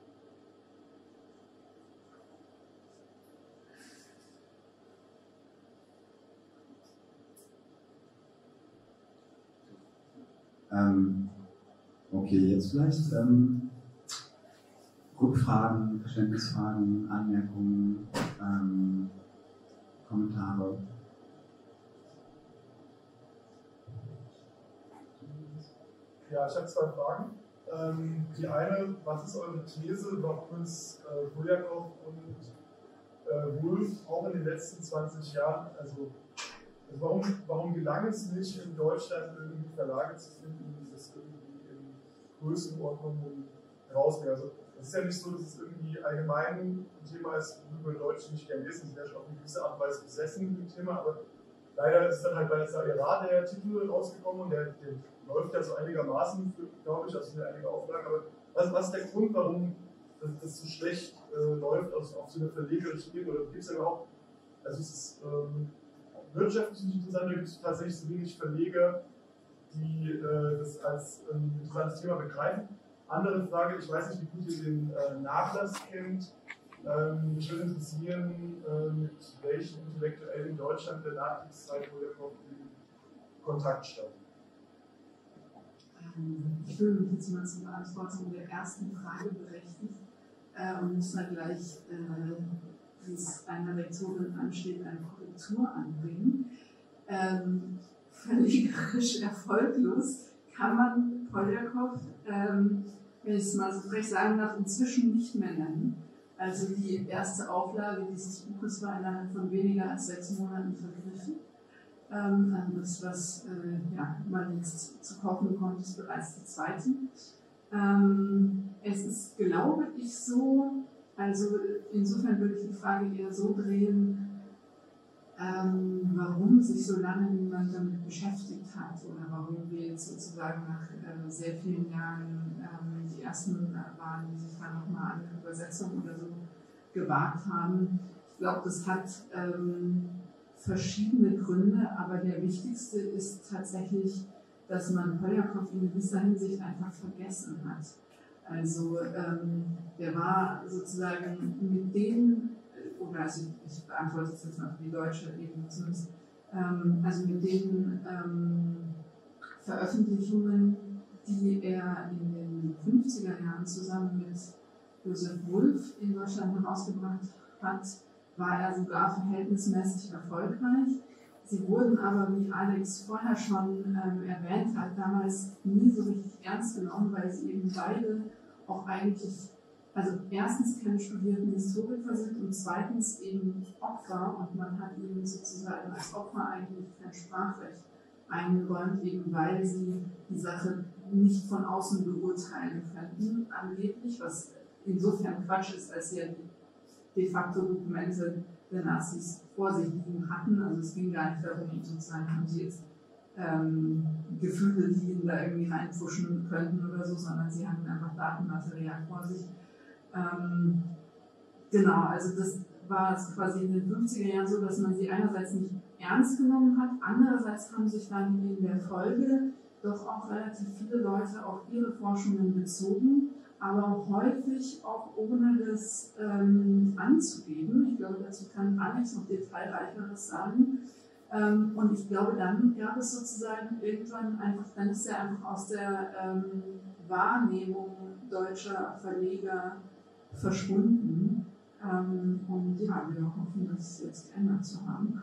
Ähm, okay, jetzt vielleicht ähm, Rückfragen, Verständnisfragen, Anmerkungen, ähm, Kommentare. Ja, ich habe zwei Fragen. Ähm, die eine, was ist eure These, warum es äh, Buljakov und äh, Wulff auch in den letzten zwanzig Jahren, also, also warum, warum gelang es nicht in Deutschland irgendwie Verlage zu finden, die das irgendwie in Größenordnungen rausbringen? Also es ist ja nicht so, dass es irgendwie allgemein ein Thema ist, worüber Deutsche nicht gerne lesen, sie werden auf eine gewisse Art und Weise besessen mit dem Thema, aber leider ist dann halt bei Saira der Titel rausgekommen und der, der läuft ja so einigermaßen, glaube ich, also sind ja einige Auflagen, aber was, was ist der Grund, warum das, das so schlecht äh, läuft, also auf so eine verlegerische Ebene, oder gibt es ja überhaupt, also es ist ähm, wirtschaftlich nicht interessant, da gibt es tatsächlich so wenig Verleger, die äh, das als ein ähm, interessantes Thema begreifen. Andere Frage, ich weiß nicht, wie gut ihr den äh, Nachlass kennt. Ähm, mich würde interessieren, äh, mit welchen Intellektuellen in Deutschland der Nachkriegszeit Buljakov in Kontakt stand. Ähm, ich fühle mich jetzt mal zur Beantwortung der ersten Frage berechtigt äh, und muss dann gleich, äh, wie es einer Lektorin ansteht, eine Korrektur anbringen. Ähm, verlegerisch erfolglos kann man Buljakov, ähm, wenn ich es mal so frech sagen darf, inzwischen nicht mehr nennen. Also die erste Auflage dieses Buches war innerhalb von weniger als sechs Monaten vergriffen. Ähm, das, was äh, ja, man jetzt zu kaufen bekommt, ist bereits die zweite. Ähm, es ist, glaube ich, so, also insofern würde ich die Frage eher so drehen, ähm, warum sich so lange niemand damit beschäftigt hat oder warum wir jetzt sozusagen nach äh, sehr vielen Jahren ähm, die ersten äh, waren, die sich dann nochmal an eine Übersetzung oder so gewagt haben. Ich glaube, das hat ähm, verschiedene Gründe, aber der wichtigste ist tatsächlich, dass man Buljakov in gewisser Hinsicht einfach vergessen hat. Also ähm, der war sozusagen mit den, oder also ich beantworte es jetzt mal für die deutsche Ebene zumindest, ähm, also mit den ähm, Veröffentlichungen, die er in den fünfziger Jahren zusammen mit Joseph Wulff in Deutschland herausgebracht hat, war er sogar verhältnismäßig erfolgreich. Sie wurden aber, wie Alex vorher schon ähm, erwähnt hat, damals nie so richtig ernst genommen, weil sie eben beide auch eigentlich also erstens keine studierten Historiker sind und zweitens eben Opfer, und man hat ihnen sozusagen als Opfer eigentlich kein Sprachrecht eingeräumt, eben weil sie die Sache nicht von außen beurteilen könnten, angeblich, was insofern Quatsch ist, als sie ja die de facto Dokumente der Nazis vor sich liegen hatten. Also es ging gar nicht darum, sozusagen, haben sie jetzt ähm, Gefühle, die ihnen da irgendwie reinpfuschen könnten oder so, sondern sie hatten einfach Datenmaterial vor sich. Ähm, genau, also das war quasi in den fünfziger Jahren so, dass man sie einerseits nicht ernst genommen hat, andererseits haben sich dann in der Folge doch auch relativ viele Leute auf ihre Forschungen bezogen, aber häufig auch ohne das ähm, anzugeben. Ich glaube, dazu kann Alex noch detailreicheres sagen. Ähm, und ich glaube, dann gab es sozusagen irgendwann einfach, dann ist er einfach aus der ähm, Wahrnehmung deutscher Verleger verschwunden. Ähm, und ja, wir hoffen, das jetzt geändert zu haben.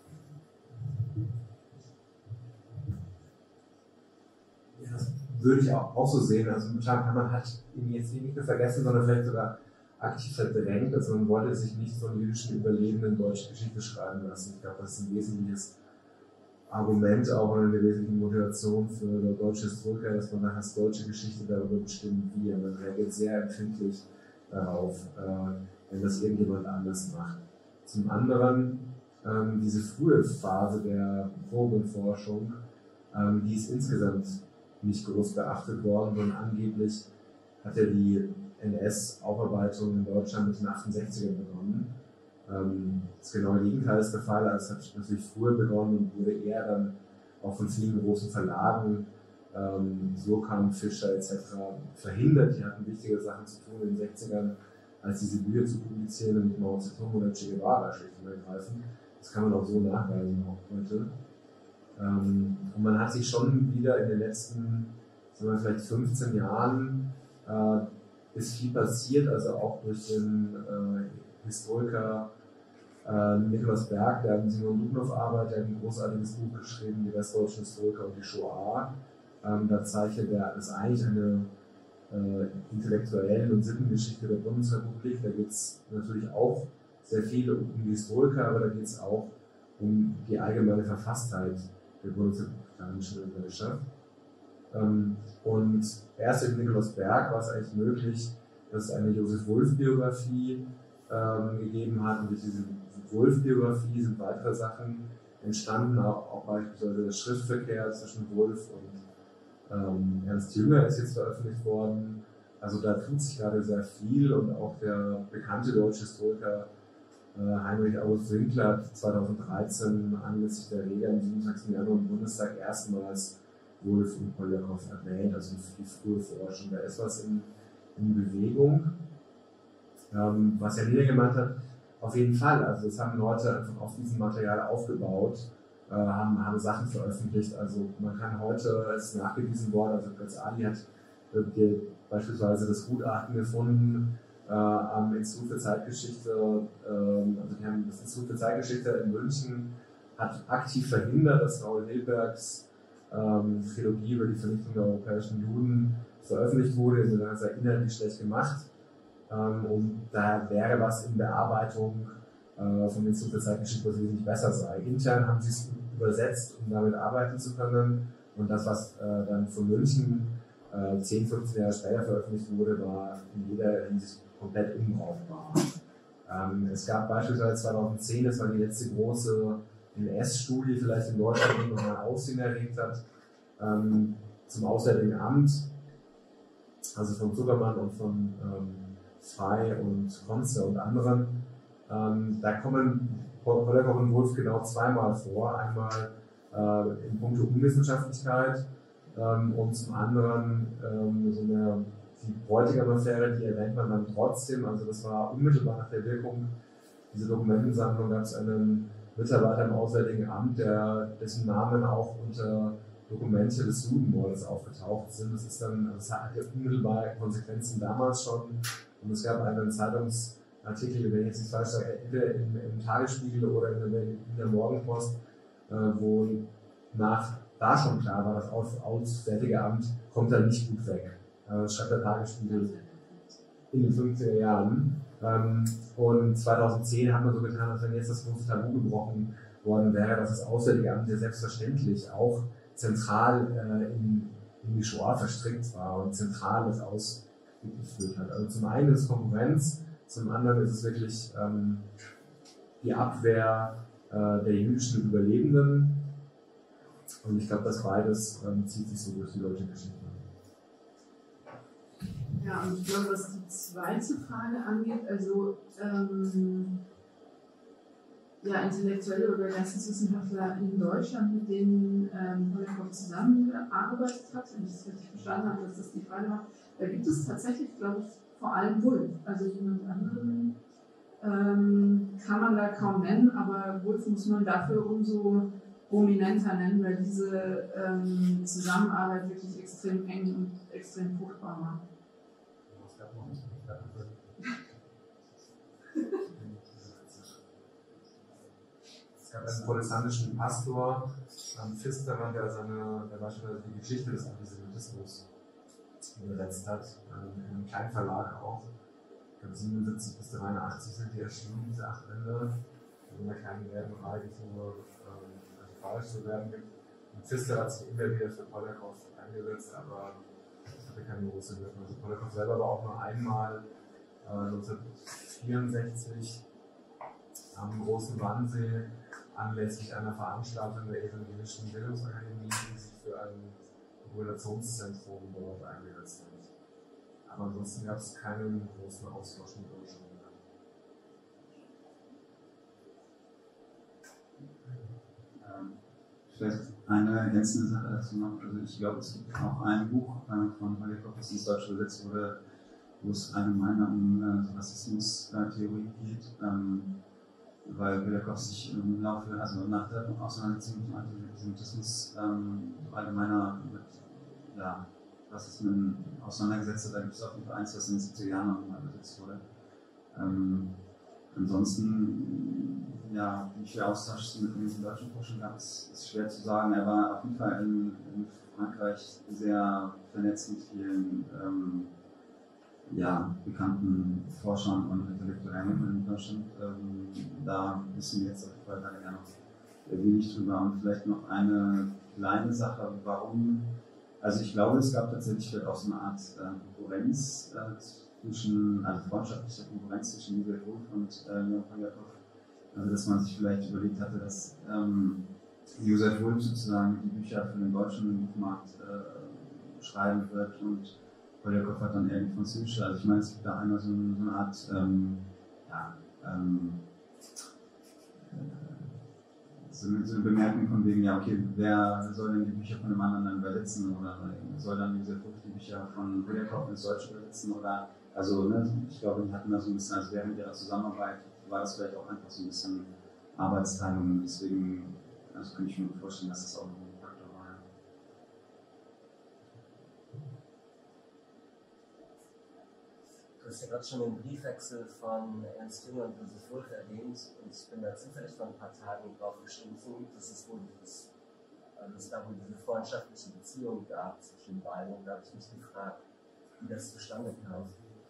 Ja, das würde ich auch, auch so sehen. Also man hat ihn jetzt nicht nur vergessen, sondern vielleicht sogar aktiv verdrängt. Also man wollte sich nicht von jüdischen Überlebenden deutsche Geschichte schreiben lassen. Ich glaube, das ist ein wesentliches Argument, auch eine wesentliche Motivation für deutsche Historiker, dass man nachher deutsche Geschichte darüber bestimmen will. Man reagiert sehr empfindlich darauf, äh, wenn das irgendjemand anders macht. Zum anderen, ähm, diese frühe Phase der Vogelforschung, ähm, die ist insgesamt nicht groß beachtet worden, sondern angeblich hat ja die N S-Aufarbeitung in Deutschland mit den achtundsechzigern begonnen. Ähm, das genaue Gegenteil ist der Fall, es hat natürlich früher begonnen und wurde eher dann auch von vielen großen Verlagen, ähm, Surkamp, Fischer et cetera verhindert. Die hatten wichtige Sachen zu tun in den sechzigern, als diese Bücher zu publizieren und nicht Mao Zedong oder Che Guevara schlicht und ergreifend. Das kann man auch so nachweisen auch heute. Ähm, und man hat sich schon wieder in den letzten, sagen wir, vielleicht fünfzehn Jahren äh, ist viel passiert, also auch durch den äh, Historiker äh, Nikolaus Berg, der an Simon Dubnow arbeitet, der hat ein großartiges Buch geschrieben, die westdeutschen Historiker und die Shoah. Ähm, da zeichnet er, das ist eigentlich eine äh, intellektuelle und Sittengeschichte der Bundesrepublik. Da geht es natürlich auch sehr viel um die Historiker, aber da geht es auch um die allgemeine Verfasstheit der bundesrepublikanischen Gesellschaft. Ähm, und erst durch Nikolaus Berg war es eigentlich möglich, dass es eine Josef-Wulff-Biografie ähm, gegeben hat. Und durch diese Wulff-Biografie sind weitere Sachen entstanden, auch, auch beispielsweise der Schriftverkehr zwischen Wulff und ähm, Ernst Jünger ist jetzt veröffentlicht worden. Also da tut sich gerade sehr viel und auch der bekannte deutsche Historiker äh, Heinrich August Winkler hat zweitausenddreizehn anlässlich der Rede am siebenundzwanzigsten Januar im Bundestag erstmals Wulff und Poljakow erwähnt, also die frühe Forschung. Da ist was in, in Bewegung. Ähm, was Herr Nieder gemeint hat, auf jeden Fall. Also es haben Leute einfach auf diesem Material aufgebaut, äh, haben, haben Sachen veröffentlicht. Also man kann heute, es ist nachgewiesen worden, also Götz Ali hat äh, die, beispielsweise das Gutachten gefunden äh, am Institut für Zeitgeschichte, äh, also die haben das Institut für Zeitgeschichte in München hat aktiv verhindert, dass Raoul Hilbergs Ähm, Trilogie über die Vernichtung der europäischen Juden veröffentlicht wurde, also das ist inhaltlich schlecht gemacht. Ähm, und da wäre was in Bearbeitung äh, von den Zeitgeschichte, was wesentlich besser sei. Intern haben sie es übersetzt, um damit arbeiten zu können. Und das, was äh, dann von München äh, zehn, fünfzehn Jahre später veröffentlicht wurde, war in jeder Hinsicht komplett unbrauchbar. Ähm, es gab beispielsweise zweitausendzehn, das war die letzte große N S-Studie vielleicht in Deutschland, die nochmal Aufsehen erregt hat, ähm, zum Auswärtigen Amt, also von Zuckermann und von ähm, Frey und Konze und anderen. Ähm, da kommen Poljakow und Wulff genau zweimal vor. Einmal äh, in puncto Unwissenschaftlichkeit ähm, und zum anderen ähm, so eine, die Bräutigam-Affäre, die erwähnt man dann trotzdem. Also das war unmittelbar nach der Wirkung dieser Dokumentensammlung, gab es einen Mitarbeiter im Auswärtigen Amt, der, dessen Namen auch unter Dokumente des Judenmordes aufgetaucht sind. Das ist dann, das hat ja unmittelbare Konsequenzen damals schon. Und es gab einen Zeitungsartikel, wenn ich jetzt nicht falsch sage, entweder im, im Tagesspiegel oder in der, in der Morgenpost, äh, wo nach da schon klar war, das Auswärtige Amt kommt da nicht gut weg. Äh, das schreibt der Tagesspiegel. in den fünfziger Jahren. Ähm, und zweitausendzehn hat man so getan, als wenn jetzt das große Tabu gebrochen worden wäre, dass das Auswärtige Amt ja selbstverständlich auch zentral äh, in, in die Shoah verstrickt war und zentral das ausgeführt hat. Also zum einen ist es Konkurrenz, zum anderen ist es wirklich ähm, die Abwehr äh, der jüdischen Überlebenden. Und ich glaube, dass beides ähm, zieht sich so durch die deutsche Geschichte. Ja, und ich glaube, was die zweite Frage angeht, also ähm, ja, Intellektuelle oder Geisteswissenschaftler in Deutschland, mit denen ähm, Poljakow zusammengearbeitet hat, wenn ich das richtig verstanden habe, dass das die Frage war, da gibt es tatsächlich, glaube ich, vor allem Wulff. Also jemand anderen ähm, kann man da kaum nennen, aber Wulff muss man dafür umso prominenter nennen, weil diese ähm, Zusammenarbeit wirklich extrem eng und extrem fruchtbar war. Es gab einen protestantischen Pastor, ähm, Pfistermann, der, seine, der beispielsweise die Geschichte des Antisemitismus übersetzt hat, ähm, in einem kleinen Verlag auch. Ich glaube, siebenundsiebzig bis dreiundachtzig sind die erschienen, diese acht Bände, in der kleinen Werdenreihe, die nur ähm, falsch zu werden gibt. Und Pfister hat sich immer wieder für Poljakow eingesetzt, aber das hatte keine große Wirkung. Also Poljakow selber war auch nur einmal äh, neunzehnhundertvierundsechzig am Großen Wannsee anlässlich einer Veranstaltung der Evangelischen Bildungsakademie, die sich für ein Populationszentrum dort eingesetzt hat. Aber ansonsten gab es keinen großen Austausch mit Deutschland. Vielleicht eine ergänzende Sache dazu noch. Also ich glaube, es gibt auch ein Buch äh, von Poljakow, das ins Deutsche übersetzt wurde, wo es allgemein um äh, Rassismus-Theorie geht. Ähm, weil Poljakow sich im Laufe, also nach der Auseinandersetzung mit dem Antisemitismus ähm, allgemeiner mit ja, Rassismen auseinandergesetzt hat. Da gibt es auf jeden Fall eins, was in den siebziger Jahren nochmal übersetzt wurde. Ähm, ansonsten, ja, wie viel Austausch es mit den deutschen Forschern gab, ist, ist schwer zu sagen. Er war auf jeden Fall in, in Frankreich sehr vernetzt mit vielen ähm, ja, bekannten Forschern und Intellektuellen in Deutschland. Ähm, da wissen wir jetzt auf jeden Fall leider ja noch wenig drüber. Und vielleicht noch eine kleine Sache, warum, also ich glaube, es gab tatsächlich vielleicht auch so eine Art äh, Konkurrenz äh, zwischen, also freundschaftliche Konkurrenz zwischen Josef Wulff und äh, Leon Poljakow. Also dass man sich vielleicht überlegt hatte, dass ähm, Josef Wulff sozusagen die Bücher für den deutschen Buchmarkt äh, schreiben wird und Poljakow hat dann irgendwie französische, also ich meine, es gibt da einmal so eine, so eine Art, ähm, ja, ähm, so, eine, so eine Bemerkung von wegen, ja okay, wer soll denn die Bücher von dem anderen dann übersetzen oder soll dann Josef Wulff die Bücher von Poljakow ins Deutsche übersetzen oder, also ne, ich glaube, die hatten da so ein bisschen, also während ihrer Zusammenarbeit war das vielleicht auch einfach so ein bisschen Arbeitsteilung, deswegen, also könnte ich mir vorstellen, dass das auch ein Faktor war. Du hast ja gerade schon den Briefwechsel von Ernst Jünger und Josef Wulff erwähnt und ich bin da zufällig vor ein paar Tagen drauf gestoßen, dass es wohl dieses, dass es da wohl diese freundschaftliche Beziehung gab zwischen beiden und da habe ich mich gefragt, wie das zustande kam.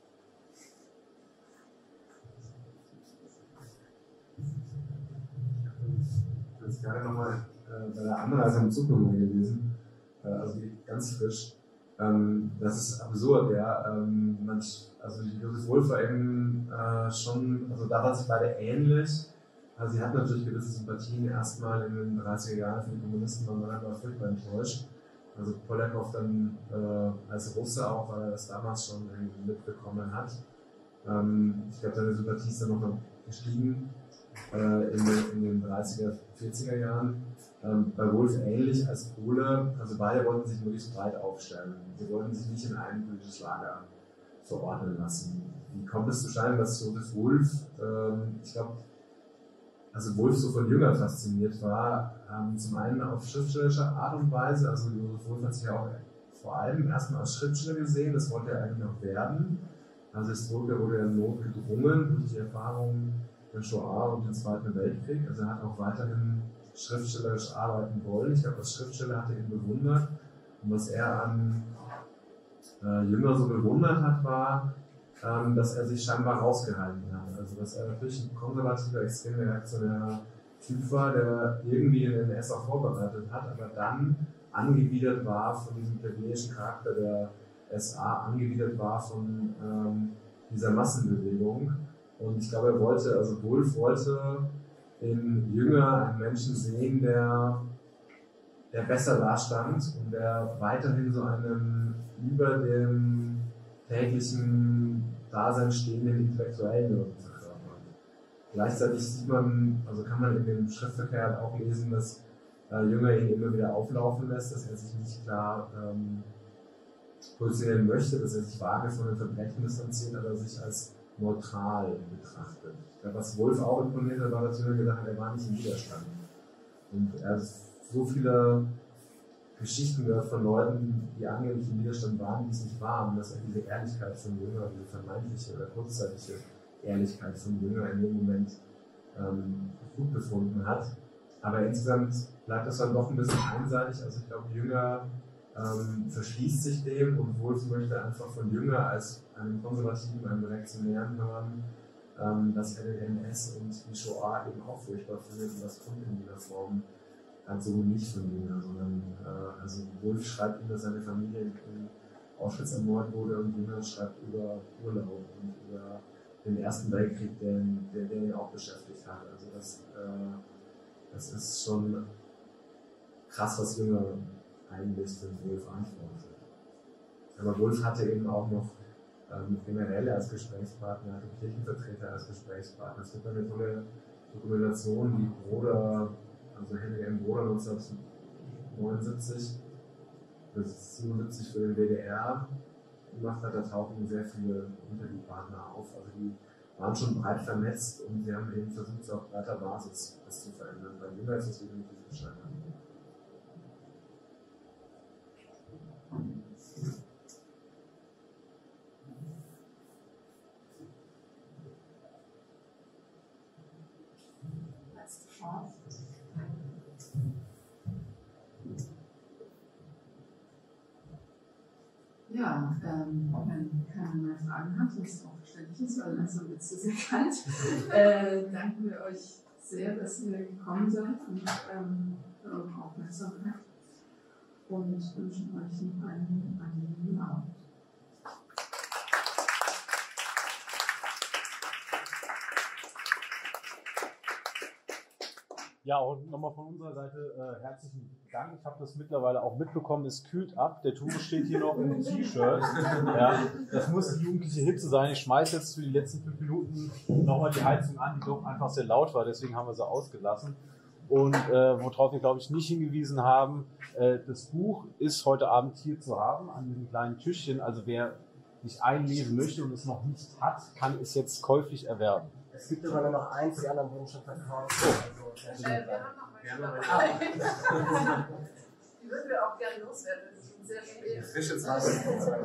Ich bin jetzt gerade nochmal äh, bei der Anreise im Zug nochmal gelesen, äh, also die ganz frisch. Ähm, das ist absurd, ja. Ähm, manch, also Josef Wulff war eben äh, schon, also da waren sie beide ähnlich. Also sie hatten natürlich gewisse Sympathien erstmal in den dreißiger Jahren für die Kommunisten, waren dann aber furchtbar enttäuscht. Also Poljakow dann äh, als Russe auch, weil er das damals schon irgendwie mitbekommen hat. Ähm, ich glaube, seine Sympathie ist dann nochmal gestiegen äh, in, den, in den dreißiger, vierziger Jahren. Ähm, bei Wulff ähnlich als Pole, also beide wollten sich möglichst breit aufstellen. Sie wollten sich nicht in ein politisches Lager verordnen lassen. Wie kommt es zustande, dass Josef Wulff, ähm, ich glaube, also Wulff so von Jünger fasziniert war, ähm, zum einen auf schriftstellerische Art und Weise, also Josef Wulff hat sich ja auch vor allem erstmal als Schriftsteller gesehen, das wollte er eigentlich auch werden. Also Historiker wurde er in Not gedrungen durch die Erfahrungen der Shoah und den Zweiten Weltkrieg, also er hat auch weiterhin schriftstellerisch arbeiten wollen. Ich glaube, als Schriftsteller hat er ihn bewundert. Und was er an äh, Jünger so bewundert hat, war, ähm, dass er sich scheinbar rausgehalten hat. Also dass er natürlich ein konservativer, extrem reaktionärer Typ war, der irgendwie den N S auch vorbereitet hat, aber dann angewidert war von diesem plebejischen Charakter der S A, angewidert war von ähm, dieser Massenbewegung. Und ich glaube, er wollte, also Wulff wollte in Jünger einen Menschen sehen, der, der besser dastand und der weiterhin so einen über dem täglichen Dasein stehenden intellektuellen Wirken verkörpert. Gleichzeitig sieht man, also kann man in dem Schriftverkehr halt auch lesen, dass äh, Jünger ihn immer wieder auflaufen lässt, dass er sich nicht klar ähm, positionieren möchte, dass er sich vage von den Verbrechen distanziert, aber sich als neutral betrachtet. Ja, was Wulff auch imponiert hat, war, dass Jünger gedacht hat, er war nicht im Widerstand. Und er hat so viele Geschichten gehört von Leuten, die angeblich im Widerstand waren, die es nicht waren, dass er diese Ehrlichkeit von Jünger, diese vermeintliche oder kurzzeitige Ehrlichkeit von Jünger in dem Moment ähm, gut befunden hat. Aber insgesamt bleibt das dann doch ein bisschen einseitig. Also ich glaube, Jünger ähm, verschließt sich dem und Wulff möchte einfach von Jünger als einem Konservativen, einem Reaktionären hören, ähm, dass er den N S und die Shoah eben auch furchtbar findet und das kommt in dieser Form also nicht von Jünger, sondern äh, also Wulff schreibt ihm, dass seine Familie in Auschwitz ermordet wurde und Jünger schreibt über Urlaub und über den Ersten Weltkrieg, der, der, der ihn auch beschäftigt hat. Also das, äh, das ist schon krass, was Jünger eigentlich für Wulff antwortet. Aber Wulff hatte eben auch noch ähm, Generäle als Gesprächspartner, hatte Kirchenvertreter als Gesprächspartner. Es gibt eine tolle Dokumentation, die Broder, also Henry M. Broder neunzehnhundertneunundsiebzig bis siebenundsiebzig für den W D R gemacht hat, da tauchen sehr viele Interviewpartner auf. Also die waren schon breit vernetzt und sie haben eben versucht, es auf breiter Basis das zu verändern. Bei Jünger ist das definitiv gescheitert. Letzte Chance. Ja, ähm, wenn keiner mehr Fragen hat, was auch verständlich ist, weil langsam wird es sehr kalt, äh, danken wir euch sehr, dass ihr gekommen seid und ähm, für eure Aufmerksamkeit und wünschen euch noch einen angenehmen Abend. Ja, auch nochmal von unserer Seite äh, herzlichen Dank. Ich habe das mittlerweile auch mitbekommen, es kühlt ab. Der Tube steht hier noch im T-Shirt. Ja, das muss die jugendliche Hitze sein. Ich schmeiße jetzt für die letzten fünf Minuten nochmal die Heizung an, die doch einfach sehr laut war. Deswegen haben wir sie ausgelassen. Und äh, worauf wir, glaube ich, nicht hingewiesen haben, äh, das Buch ist heute Abend hier zu haben, an diesem kleinen Tischchen. Also wer sich einlesen möchte und es noch nicht hat, kann es jetzt käuflich erwerben. Es gibt aber nur noch eins, die anderen wurden schon verkauft. Also, Äh, wir haben noch welche ah. dabei. Die würden wir auch gerne loswerden. Das ist sehr spät. Frische Zeit.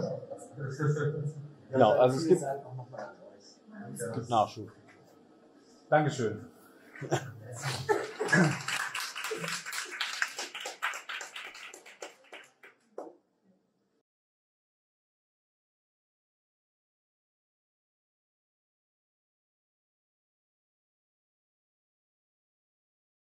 Genau, also es gibt, auch noch mal an euch. es gibt Nachschub. Dankeschön.